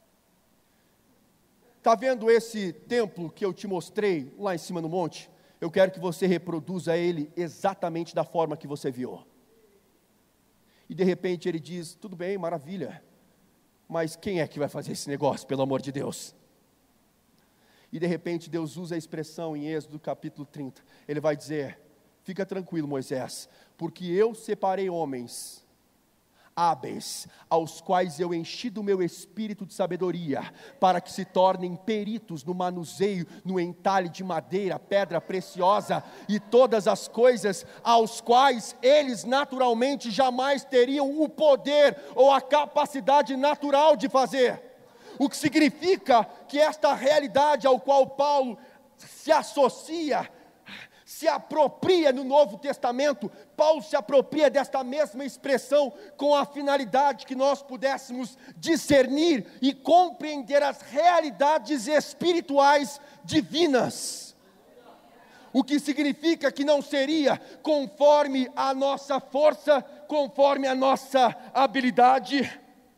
A: está vendo esse templo que eu te mostrei lá em cima no monte? Eu quero que você reproduza ele exatamente da forma que você viu. E de repente ele diz, tudo bem, maravilha, mas quem é que vai fazer esse negócio, pelo amor de Deus? E de repente Deus usa a expressão em Êxodo capítulo 30, ele vai dizer, fica tranquilo Moisés, porque eu separei homens hábeis, aos quais eu enchi do meu espírito de sabedoria, para que se tornem peritos no manuseio, no entalhe de madeira, pedra preciosa, e todas as coisas aos quais eles naturalmente jamais teriam o poder, ou a capacidade natural de fazer, o que significa que esta realidade ao qual Paulo se associa, se apropria no Novo Testamento, Paulo se apropria desta mesma expressão, com a finalidade que nós pudéssemos discernir e compreender as realidades espirituais divinas, o que significa que não seria conforme a nossa força, conforme a nossa habilidade,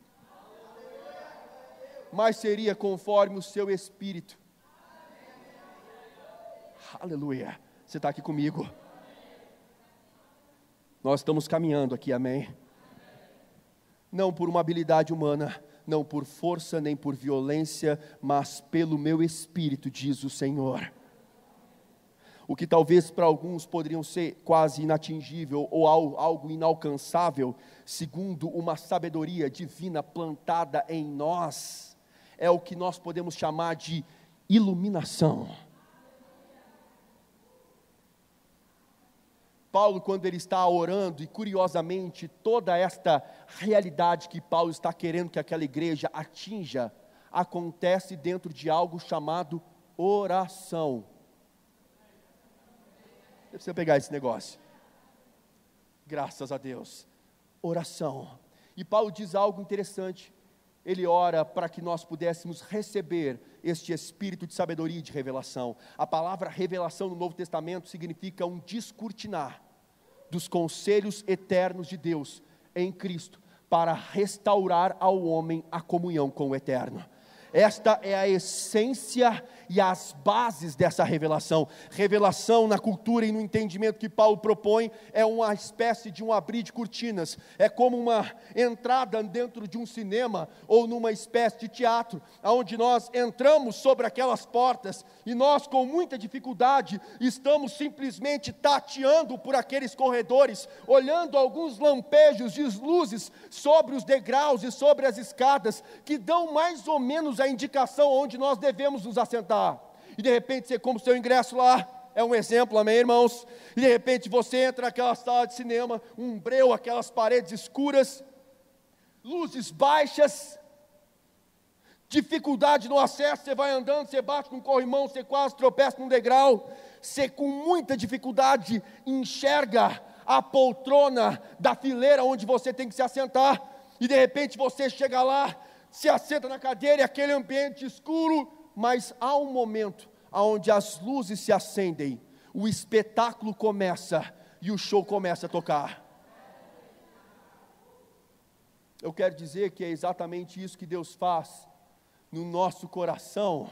A: mas seria conforme o seu Espírito. Aleluia. Você está aqui comigo? Nós estamos caminhando aqui, amém? Não por uma habilidade humana, não por força nem por violência, mas pelo meu Espírito, diz o Senhor. O que talvez para alguns poderiam ser quase inatingível ou algo inalcançável, segundo uma sabedoria divina plantada em nós, é o que nós podemos chamar de iluminação. Paulo, quando ele está orando, e curiosamente, toda esta realidade que Paulo está querendo que aquela igreja atinja, acontece dentro de algo chamado oração. Eu preciso pegar esse negócio. Graças a Deus. Oração. E Paulo diz algo interessante. Ele ora para que nós pudéssemos receber este espírito de sabedoria e de revelação. A palavra revelação no Novo Testamento significa um descortinar dos conselhos eternos de Deus em Cristo, para restaurar ao homem a comunhão com o Eterno. Esta é a essência e as bases dessa revelação. Revelação na cultura e no entendimento que Paulo propõe é uma espécie de um abrir de cortinas. É como uma entrada dentro de um cinema ou numa espécie de teatro, onde nós entramos sobre aquelas portas e nós com muita dificuldade estamos simplesmente tateando por aqueles corredores, olhando alguns lampejos de luzes sobre os degraus e sobre as escadas, que dão mais ou menos a indicação onde nós devemos nos assentar. E de repente você compra o seu ingresso lá, é um exemplo, amém, irmãos? E de repente você entra naquela sala de cinema, um breu, aquelas paredes escuras, luzes baixas, dificuldade no acesso, você vai andando, você bate num corrimão, você quase tropeça num degrau, você com muita dificuldade enxerga a poltrona da fileira onde você tem que se assentar, e de repente você chega lá, se assenta na cadeira e aquele ambiente escuro, mas há um momento onde as luzes se acendem, o espetáculo começa e o show começa a tocar. Eu quero dizer que é exatamente isso que Deus faz no nosso coração,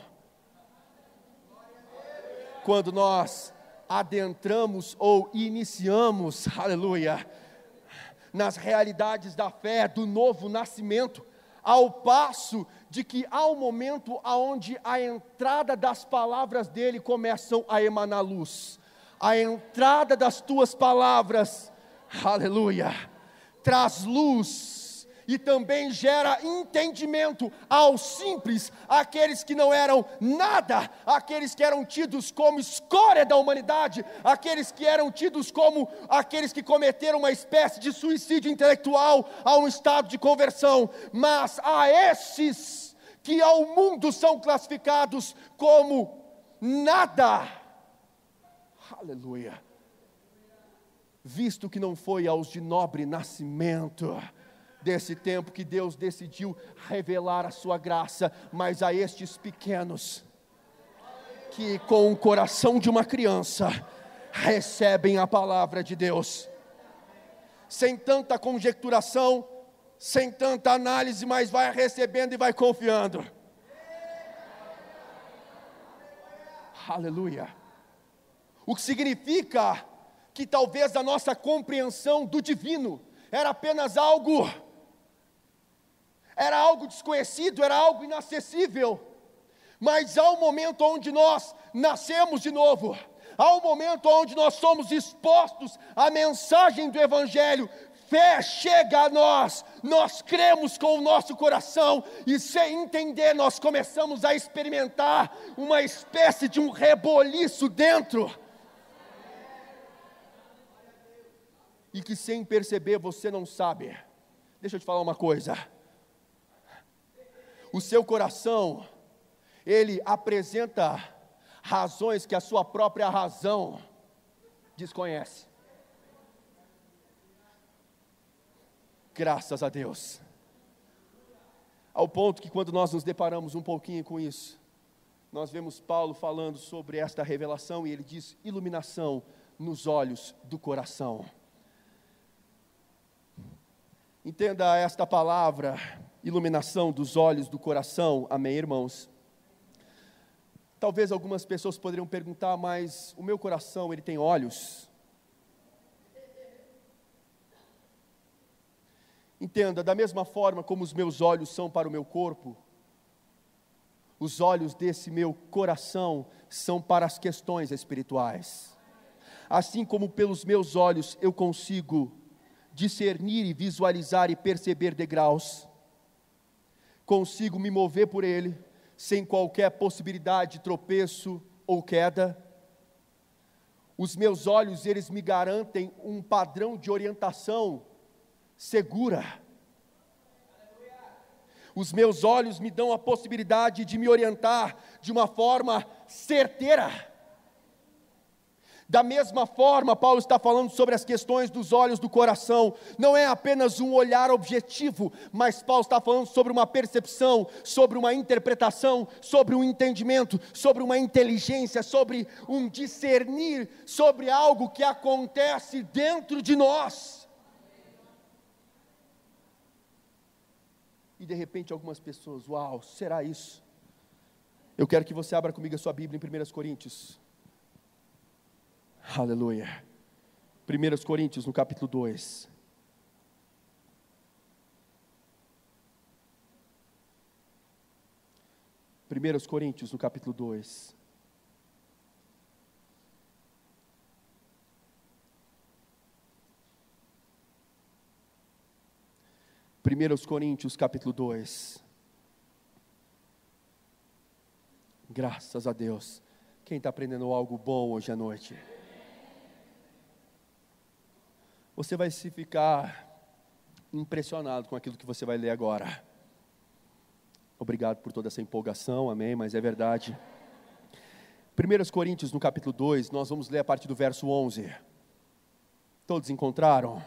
A: quando nós adentramos ou iniciamos, aleluia, nas realidades da fé, do novo nascimento, ao passo de que há um momento onde a entrada das palavras dele começam a emanar luz. A entrada das tuas palavras, aleluia, traz luz e também gera entendimento aos simples, aqueles que não eram nada, aqueles que eram tidos como escória da humanidade, aqueles que eram tidos como aqueles que cometeram uma espécie de suicídio intelectual a um estado de conversão, mas a esses que ao mundo são classificados como nada, aleluia, visto que não foi aos de nobre nascimento desse tempo que Deus decidiu revelar a sua graça, mas a estes pequenos, que com o coração de uma criança, recebem a palavra de Deus, sem tanta conjecturação, sem tanta análise, mas vai recebendo e vai confiando. Aleluia. O que significa que talvez a nossa compreensão do divino era apenas algo desconhecido, era algo inacessível, mas há um momento onde nós nascemos de novo, há um momento onde nós somos expostos à mensagem do Evangelho, fé chega a nós cremos com o nosso coração, e sem entender nós começamos a experimentar uma espécie de um reboliço dentro, e que sem perceber você não sabe. Deixa eu te falar uma coisa, o seu coração, ele apresenta razões que a sua própria razão desconhece. Graças a Deus. Ao ponto que quando nós nos deparamos um pouquinho com isso, nós vemos Paulo falando sobre esta revelação, e ele diz: iluminação nos olhos do coração. Entenda esta palavra, iluminação dos olhos do coração, amém, irmãos? Talvez algumas pessoas poderiam perguntar, mas o meu coração, ele tem olhos? Entenda, da mesma forma como os meus olhos são para o meu corpo, os olhos desse meu coração são para as questões espirituais. Assim como pelos meus olhos eu consigo discernir e visualizar e perceber degraus, consigo me mover por ele, sem qualquer possibilidade de tropeço ou queda. Os meus olhos, eles me garantem um padrão de orientação segura. Os meus olhos me dão a possibilidade de me orientar de uma forma certeira. Da mesma forma, Paulo está falando sobre as questões dos olhos do coração. Não é apenas um olhar objetivo, mas Paulo está falando sobre uma percepção, sobre uma interpretação, sobre um entendimento, sobre uma inteligência, sobre um discernir, sobre algo que acontece dentro de nós. E de repente algumas pessoas, uau, será isso? Eu quero que você abra comigo a sua Bíblia em 1 Coríntios. Aleluia. 1 Coríntios, no capítulo 2. Primeiros Coríntios, no capítulo 2. Primeiros Coríntios, capítulo 2. Graças a Deus. Quem está aprendendo algo bom hoje à noite? Você vai se ficar impressionado com aquilo que você vai ler agora. Obrigado por toda essa empolgação, amém, mas é verdade. 1 Coríntios, no capítulo 2, nós vamos ler a partir do verso 11. Todos encontraram?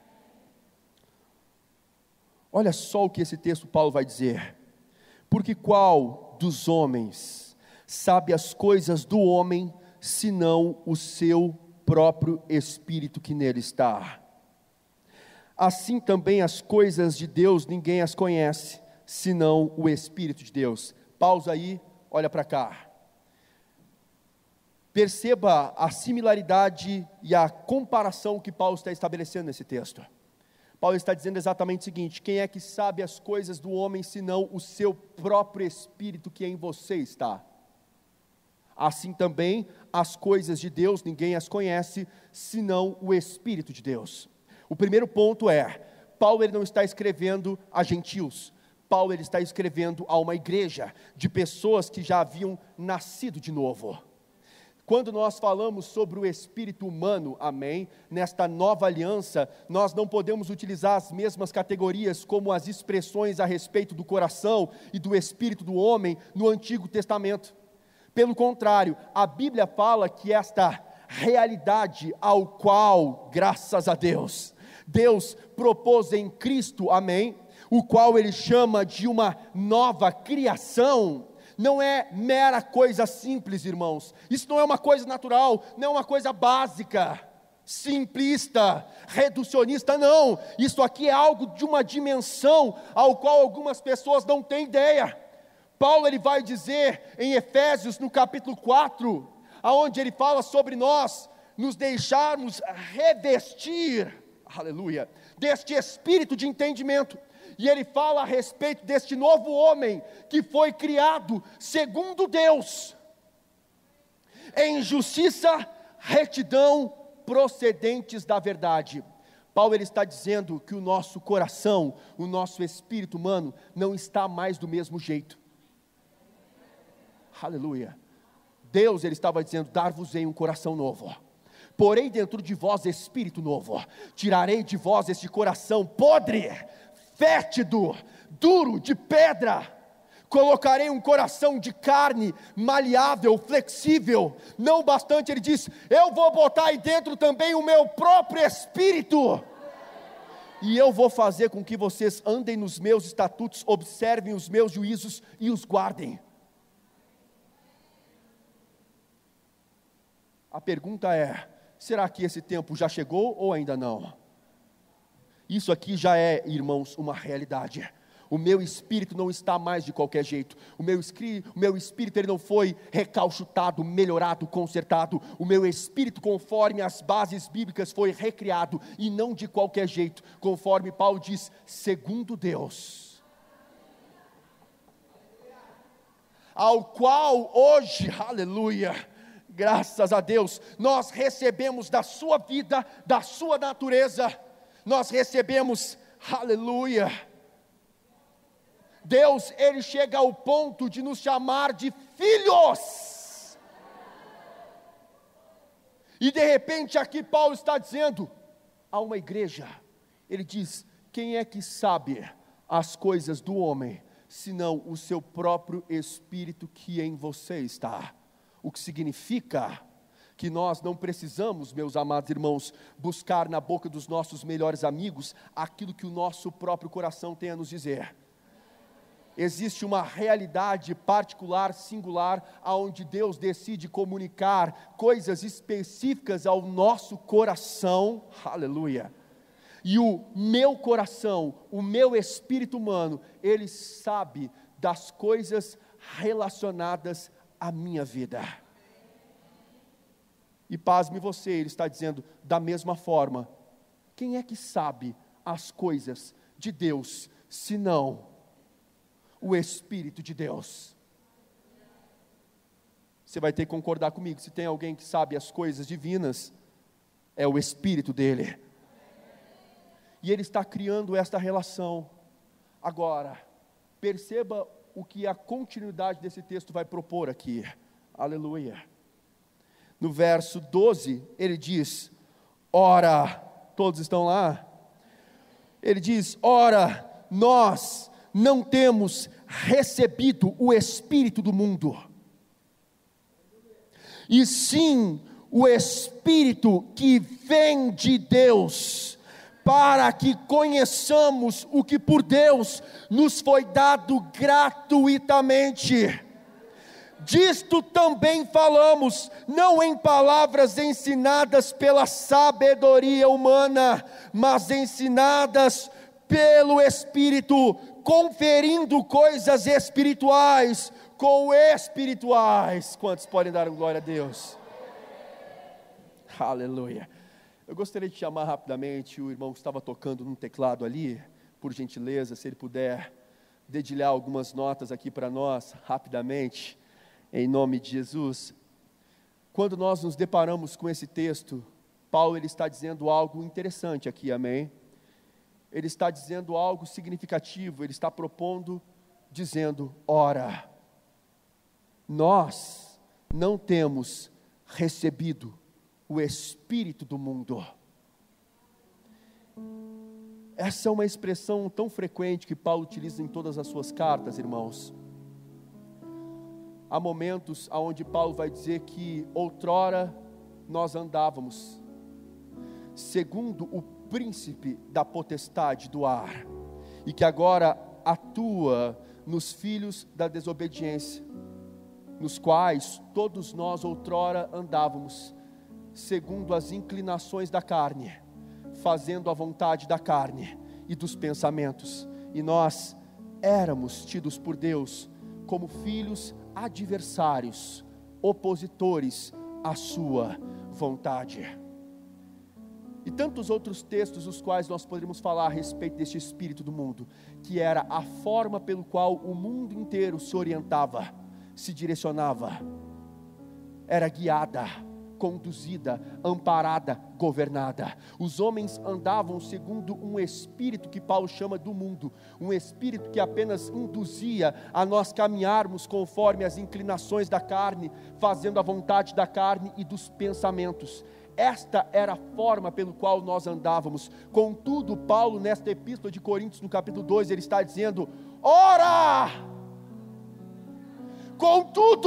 A: Olha só o que esse texto Paulo vai dizer. Porque qual dos homens sabe as coisas do homem, senão o seu próprio espírito que nele está? Assim também as coisas de Deus ninguém as conhece, senão o Espírito de Deus. Pausa aí, olha para cá. Perceba a similaridade e a comparação que Paulo está estabelecendo nesse texto. Paulo está dizendo exatamente o seguinte: quem é que sabe as coisas do homem, senão o seu próprio Espírito que em você está? Assim também as coisas de Deus ninguém as conhece, senão o Espírito de Deus. O primeiro ponto é, Paulo ele não está escrevendo a gentios, Paulo ele está escrevendo a uma igreja de pessoas que já haviam nascido de novo. Quando nós falamos sobre o espírito humano, amém, nesta nova aliança, nós não podemos utilizar as mesmas categorias como as expressões a respeito do coração e do espírito do homem no Antigo Testamento. Pelo contrário, a Bíblia fala que esta realidade ao qual, graças a Deus, Deus propôs em Cristo, amém, o qual Ele chama de uma nova criação, não é mera coisa simples, irmãos. Isso não é uma coisa natural, não é uma coisa básica, simplista, reducionista, não. Isso aqui é algo de uma dimensão ao qual algumas pessoas não têm ideia. Paulo ele vai dizer em Efésios, no capítulo 4, aonde ele fala sobre nós nos deixarmos revestir, aleluia, deste espírito de entendimento. E ele fala a respeito deste novo homem que foi criado segundo Deus, em justiça, retidão, procedentes da verdade. Paulo ele está dizendo que o nosso coração, o nosso espírito humano não está mais do mesmo jeito. Aleluia. Deus ele estava dizendo: dar-vos-ei um coração novo, porém dentro de vós espírito novo, tirarei de vós este coração podre, fétido, duro, de pedra, colocarei um coração de carne, maleável, flexível. Não bastante, ele diz: eu vou botar aí dentro também o meu próprio espírito, e eu vou fazer com que vocês andem nos meus estatutos, observem os meus juízos e os guardem. A pergunta é: será que esse tempo já chegou ou ainda não? Isso aqui já é, irmãos, uma realidade. O meu espírito não está mais de qualquer jeito. O meu espírito ele não foi recalchutado, melhorado, consertado. O meu espírito, conforme as bases bíblicas, foi recriado, e não de qualquer jeito, conforme Paulo diz, segundo Deus, ao qual hoje, aleluia, graças a Deus, nós recebemos da sua vida, da sua natureza, nós recebemos, aleluia. Deus, Ele chega ao ponto de nos chamar de filhos. E de repente aqui Paulo está dizendo a uma igreja, ele diz: quem é que sabe as coisas do homem, senão o seu próprio espírito que em você está? O que significa que nós não precisamos, meus amados irmãos, buscar na boca dos nossos melhores amigos aquilo que o nosso próprio coração tem a nos dizer. Existe uma realidade particular, singular, aonde Deus decide comunicar coisas específicas ao nosso coração, aleluia. E o meu coração, o meu espírito humano, ele sabe das coisas relacionadas à minha vida. E pasme você, ele está dizendo, da mesma forma, quem é que sabe as coisas de Deus, senão o Espírito de Deus? Você vai ter que concordar comigo, se tem alguém que sabe as coisas divinas, é o Espírito dele. E ele está criando esta relação. Agora, perceba o que a continuidade desse texto vai propor aqui. Aleluia. No verso 12, ele diz, ora, todos estão lá? Ele diz, ora, nós não temos recebido o Espírito do mundo, e sim o Espírito que vem de Deus, para que conheçamos o que por Deus nos foi dado gratuitamente. Disto também falamos, não em palavras ensinadas pela sabedoria humana, mas ensinadas pelo Espírito, conferindo coisas espirituais com espirituais. Quantos podem dar glória a Deus? Aleluia. Eu gostaria de chamar rapidamente o irmão que estava tocando no teclado ali, por gentileza, se ele puder dedilhar algumas notas aqui para nós, rapidamente, em nome de Jesus. Quando nós nos deparamos com esse texto, Paulo ele está dizendo algo interessante aqui, amém? Ele está dizendo algo significativo, ele está propondo, dizendo, ora, nós não temos recebido o Espírito do mundo. Essa é uma expressão tão frequente que Paulo utiliza em todas as suas cartas, irmãos. Há momentos onde Paulo vai dizer que outrora nós andávamos segundo o príncipe da potestade do ar, e que agora atua nos filhos da desobediência, nos quais todos nós outrora andávamos segundo as inclinações da carne, fazendo a vontade da carne e dos pensamentos, e nós éramos tidos por Deus como filhos adversários, opositores à sua vontade. E tantos outros textos os quais nós poderíamos falar a respeito deste espírito do mundo, que era a forma pelo qual o mundo inteiro se orientava, se direcionava, era guiada, conduzida, amparada, governada. Os homens andavam segundo um espírito que Paulo chama do mundo, um espírito que apenas induzia a nós caminharmos conforme as inclinações da carne, fazendo a vontade da carne e dos pensamentos. Esta era a forma pelo qual nós andávamos. Contudo, Paulo nesta epístola de Coríntios, no capítulo 2, ele está dizendo, ora, contudo,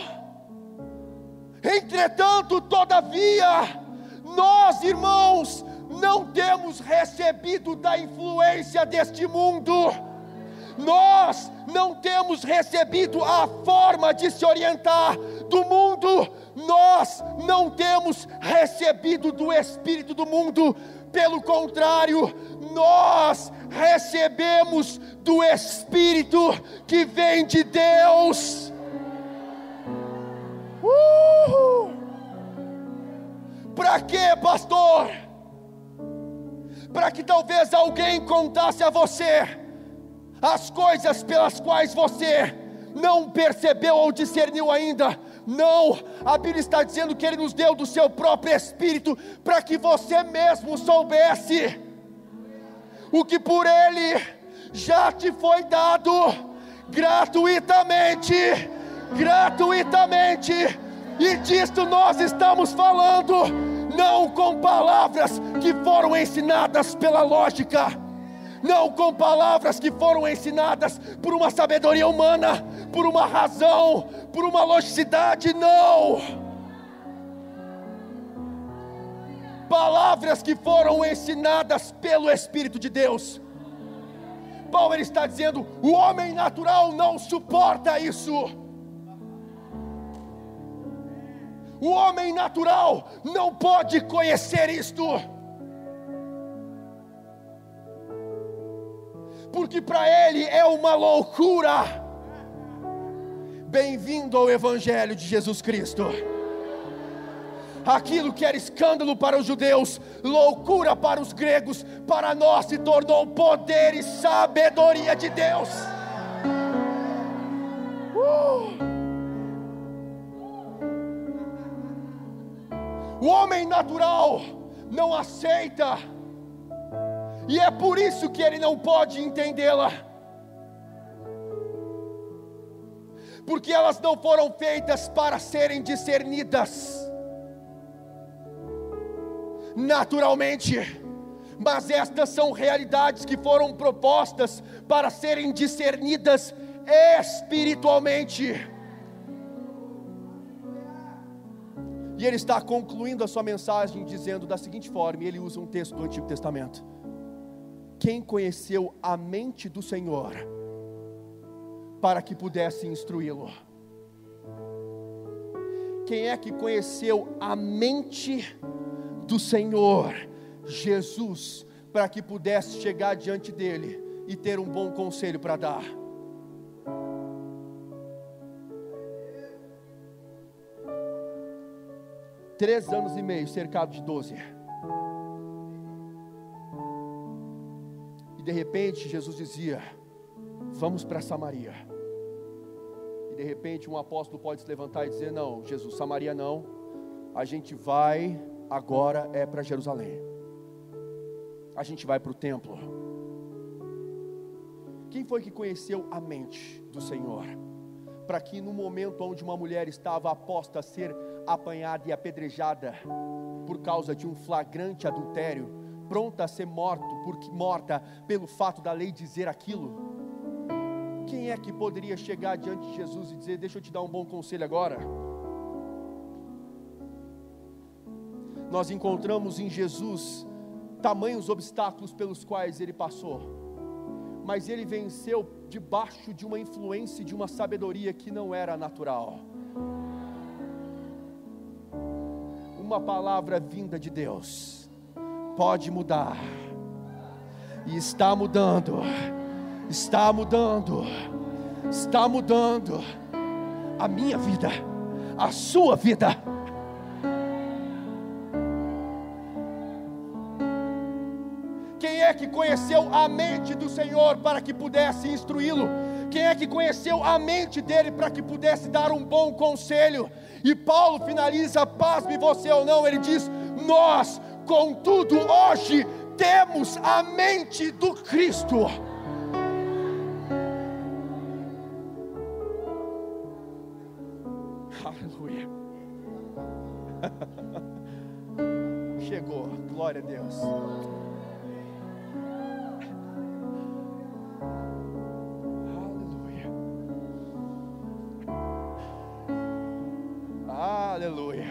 A: entretanto, todavia, nós, irmãos, não temos recebido da influência deste mundo, nós não temos recebido a forma de se orientar do mundo, nós não temos recebido do espírito do mundo, pelo contrário, nós recebemos do Espírito que vem de Deus. Para quê, pastor? Para que talvez alguém contasse a você as coisas pelas quais você não percebeu ou discerniu ainda. Não, a Bíblia está dizendo que Ele nos deu do seu próprio Espírito, para que você mesmo soubesse o que por Ele já te foi dado gratuitamente, e disto nós estamos falando, não com palavras que foram ensinadas pela lógica, não com palavras que foram ensinadas por uma sabedoria humana, por uma razão, por uma logicidade, não. Palavras que foram ensinadas pelo Espírito de Deus. Paulo ele está dizendo, o homem natural não suporta isso. O homem natural não pode conhecer isto, porque para ele é uma loucura. Bem-vindo ao Evangelho de Jesus Cristo. Aquilo que era escândalo para os judeus, loucura para os gregos, para nós se tornou poder e sabedoria de Deus. O homem natural não aceita, e é por isso que ele não pode entendê-la, porque elas não foram feitas para serem discernidas naturalmente, mas estas são realidades que foram propostas para serem discernidas espiritualmente. E ele está concluindo a sua mensagem dizendo da seguinte forma, e ele usa um texto do Antigo Testamento: quem conheceu a mente do Senhor para que pudesse instruí-lo? Quem é que conheceu a mente do Senhor Jesus para que pudesse chegar diante dele e ter um bom conselho para dar? Três anos e meio, cercado de 12. E de repente Jesus dizia: vamos para Samaria. E de repente um apóstolo pode se levantar e dizer: não, Jesus, Samaria não, a gente vai agora para Jerusalém. A gente vai para o templo. Quem foi que conheceu a mente do Senhor para que no momento onde uma mulher estava aposta a ser apanhada e apedrejada por causa de um flagrante adultério, pronta a ser morta pelo fato da lei dizer aquilo, quem é que poderia chegar diante de Jesus e dizer: deixa eu te dar um bom conselho agora? Nós encontramos em Jesus tamanhos obstáculos pelos quais ele passou, mas ele venceu debaixo de uma influência e de uma sabedoria que não era natural. Uma palavra vinda de Deus pode mudar, e está mudando, está mudando, está mudando a minha vida, a sua vida. Quem é que conheceu a mente do Senhor para que pudesse instruí-lo? Quem é que conheceu a mente dele para que pudesse dar um bom conselho? E Paulo finaliza, pasme você ou não, ele diz: nós, contudo, hoje temos a mente do Cristo. Aleluia. Chegou, glória a Deus. Aleluia.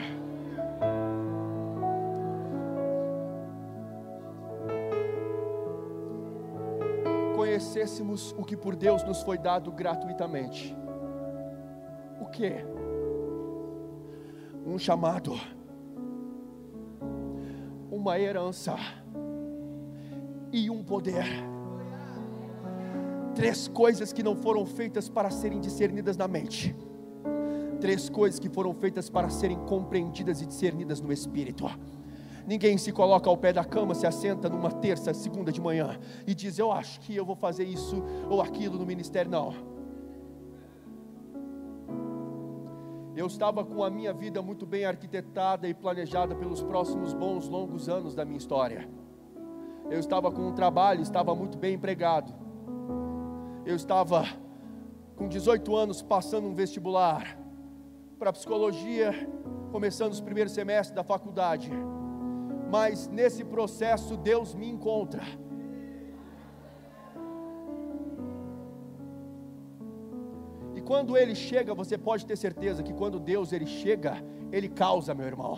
A: Conhecêssemos o que por Deus nos foi dado gratuitamente. O que? Um chamado, uma herança e um poder. Três coisas que não foram feitas para serem discernidas na mente. Três coisas que foram feitas para serem compreendidas e discernidas no Espírito. Ninguém se coloca ao pé da cama, se assenta numa terça, segunda de manhã e diz: eu acho que eu vou fazer isso ou aquilo no ministério. Não. Eu estava com a minha vida muito bem arquitetada e planejada pelos próximos bons, longos anos da minha história. Eu estava com um trabalho, estava muito bem empregado. Eu estava com 18 anos passando um vestibular para psicologia, começando os primeiros semestres da faculdade. Mas nesse processo Deus me encontra. E quando Ele chega, você pode ter certeza que quando Deus Ele chega, Ele causa, meu irmão.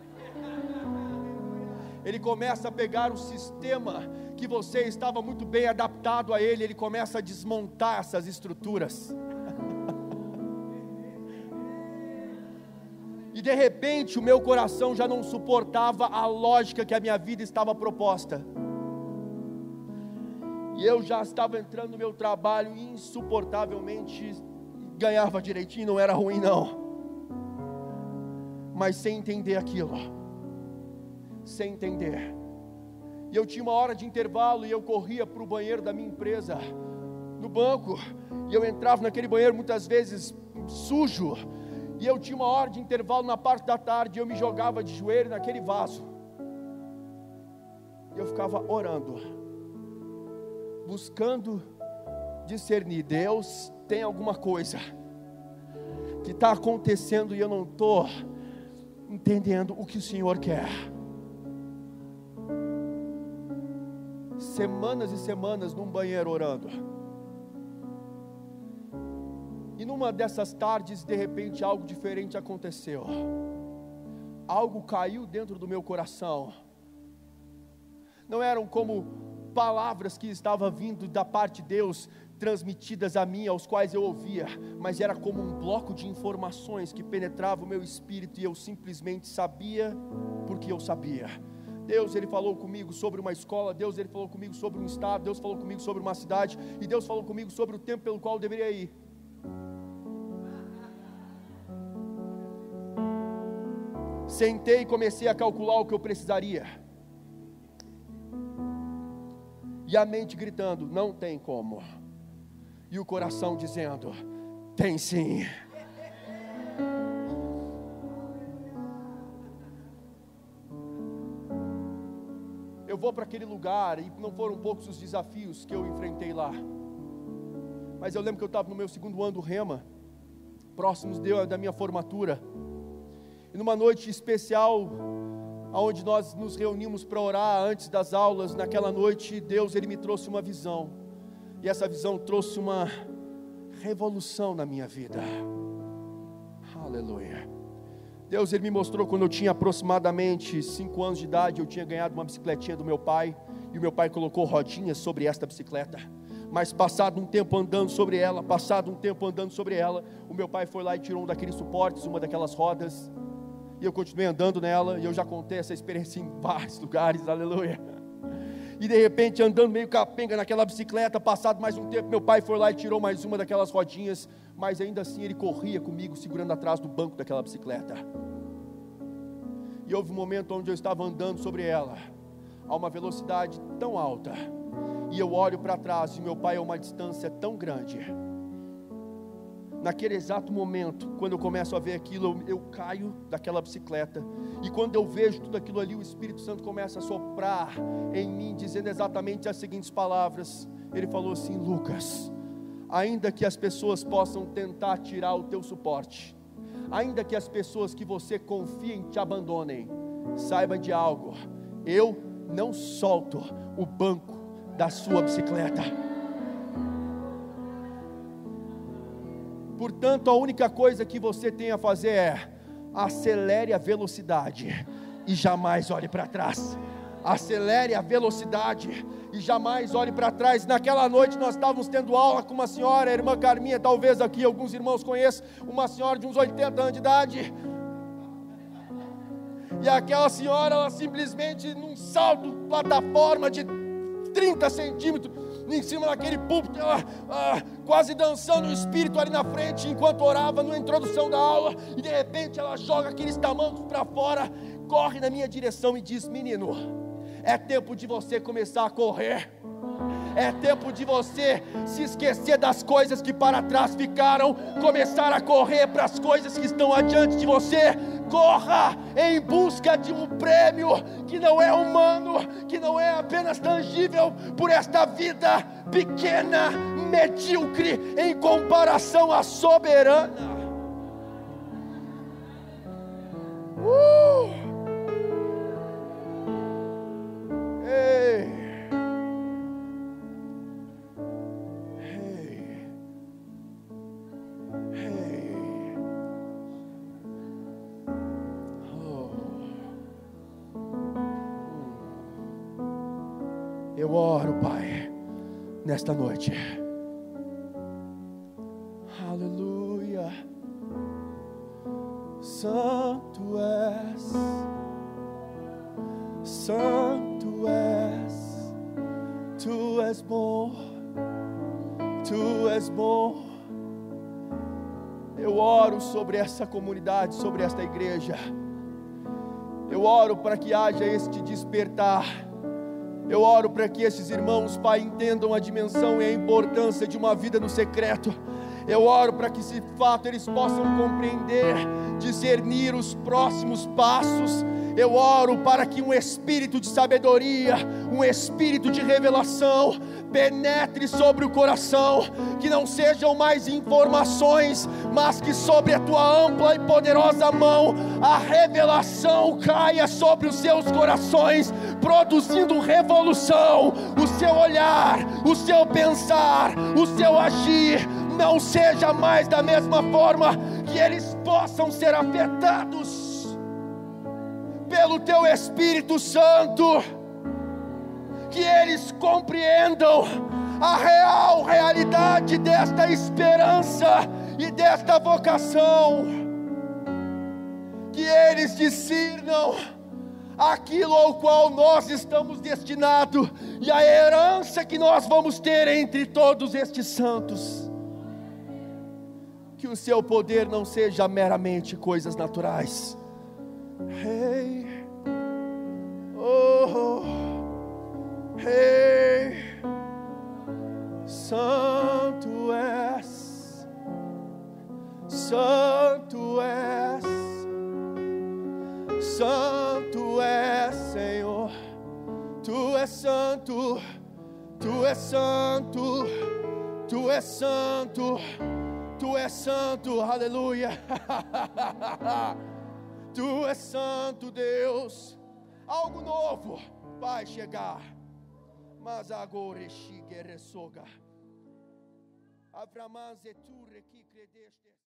A: Ele começa a pegar o sistema que você estava muito bem adaptado a Ele começa a desmontar essas estruturas. E de repente o meu coração já não suportava a lógica que a minha vida estava proposta. E eu já estava entrando no meu trabalho insuportavelmente ganhava direitinho, não era ruim não. Mas sem entender aquilo. Sem entender. E eu tinha uma hora de intervalo e eu corria para o banheiro da minha empresa, no banco, e eu entrava naquele banheiro muitas vezes sujo, e eu tinha uma hora de intervalo na parte da tarde, e eu me jogava de joelho naquele vaso, e eu ficava orando, buscando discernir. Deus, tem alguma coisa que está acontecendo e eu não estou entendendo o que o Senhor quer. Semanas e semanas num banheiro orando. E numa dessas tardes, de repente, algo diferente aconteceu. Algo caiu dentro do meu coração. Não eram como palavras que estavam vindo da parte de Deus, transmitidas a mim, aos quais eu ouvia, mas era como um bloco de informações que penetrava o meu espírito, e eu simplesmente sabia, porque eu sabia. Deus, Ele falou comigo sobre uma escola, Deus, Ele falou comigo sobre um estado, Deus falou comigo sobre uma cidade, e Deus falou comigo sobre o tempo pelo qual eu deveria ir. Sentei e comecei a calcular o que eu precisaria, e a mente gritando, não tem como, e o coração dizendo, tem sim. Eu vou para aquele lugar, e não foram poucos os desafios que eu enfrentei lá, mas eu lembro que eu estava no meu segundo ano do Rema, próximos da minha formatura, e numa noite especial, onde nós nos reunimos para orar antes das aulas, naquela noite Deus, Ele me trouxe uma visão, e essa visão trouxe uma revolução na minha vida. Aleluia. Deus, Ele me mostrou quando eu tinha aproximadamente 5 anos de idade, eu tinha ganhado uma bicicletinha do meu pai, e o meu pai colocou rodinhas sobre esta bicicleta, mas passado um tempo andando sobre ela, o meu pai foi lá e tirou um daqueles suportes, uma daquelas rodas, e eu continuei andando nela, e eu já contei essa experiência em vários lugares, aleluia. E de repente, andando meio capenga naquela bicicleta, passado mais um tempo, meu pai foi lá e tirou mais uma daquelas rodinhas, mas ainda assim ele corria comigo, segurando atrás do banco daquela bicicleta. E houve um momento onde eu estava andando sobre ela, a uma velocidade tão alta, e eu olho para trás, e meu pai a uma distância tão grande. Naquele exato momento, quando eu começo a ver aquilo, eu caio daquela bicicleta, e quando eu vejo tudo aquilo ali, o Espírito Santo começa a soprar em mim, dizendo exatamente as seguintes palavras. Ele falou assim: Lucas, ainda que as pessoas possam tentar tirar o teu suporte, ainda que as pessoas que você confia em te abandonem, saiba de algo, eu não solto o banco da sua bicicleta. Portanto, a única coisa que você tem a fazer é acelere a velocidade e jamais olhe para trás. Acelere a velocidade e jamais olhe para trás. Naquela noite nós estávamos tendo aula com uma senhora, a irmã Carminha, talvez aqui alguns irmãos conheçam, uma senhora de uns 80 anos de idade. E aquela senhora, ela simplesmente num salto plataforma de 30 centímetros, em cima daquele púlpito, ela quase dançando o espírito ali na frente, enquanto orava na introdução da aula, e de repente ela joga aqueles tamancos para fora, corre na minha direção e diz: menino, é tempo de você começar a correr, é tempo de você se esquecer das coisas que para trás ficaram, começar a correr para as coisas que estão adiante de você. Corra em busca de um prêmio que não é humano, que não é apenas tangível por esta vida pequena, medíocre, em comparação à soberana. Ei. Eu oro, Pai, nesta noite. Aleluia. Santo és, Santo és, Tu és bom, Tu és bom, Eu oro sobre essa comunidade, sobre esta igreja. Eu oro para que haja este despertar. Eu oro para que esses irmãos, Pai, entendam a dimensão e a importância de uma vida no secreto. Eu oro para que, de fato, eles possam compreender, discernir os próximos passos. Eu oro para que um espírito de sabedoria, um espírito de revelação penetre sobre o coração, que não sejam mais informações, mas que sobre a tua ampla e poderosa mão, a revelação caia sobre os seus corações, produzindo revolução. O seu olhar, o seu pensar, o seu agir não seja mais da mesma forma, que eles possam ser afetados pelo teu Espírito Santo, que eles compreendam a realidade desta esperança e desta vocação, que eles discernam aquilo ao qual nós estamos destinados e a herança que nós vamos ter entre todos estes santos. Que o seu poder não seja meramente coisas naturais. Hey, oh, hey, santo és, santo és, santo és, Senhor. Tu és santo, tu és santo, tu és santo, tu és santo, aleluia. Tu és santo, Deus. Algo novo vai chegar. Mas agora chegue resoga. Avramanze tu que credeste.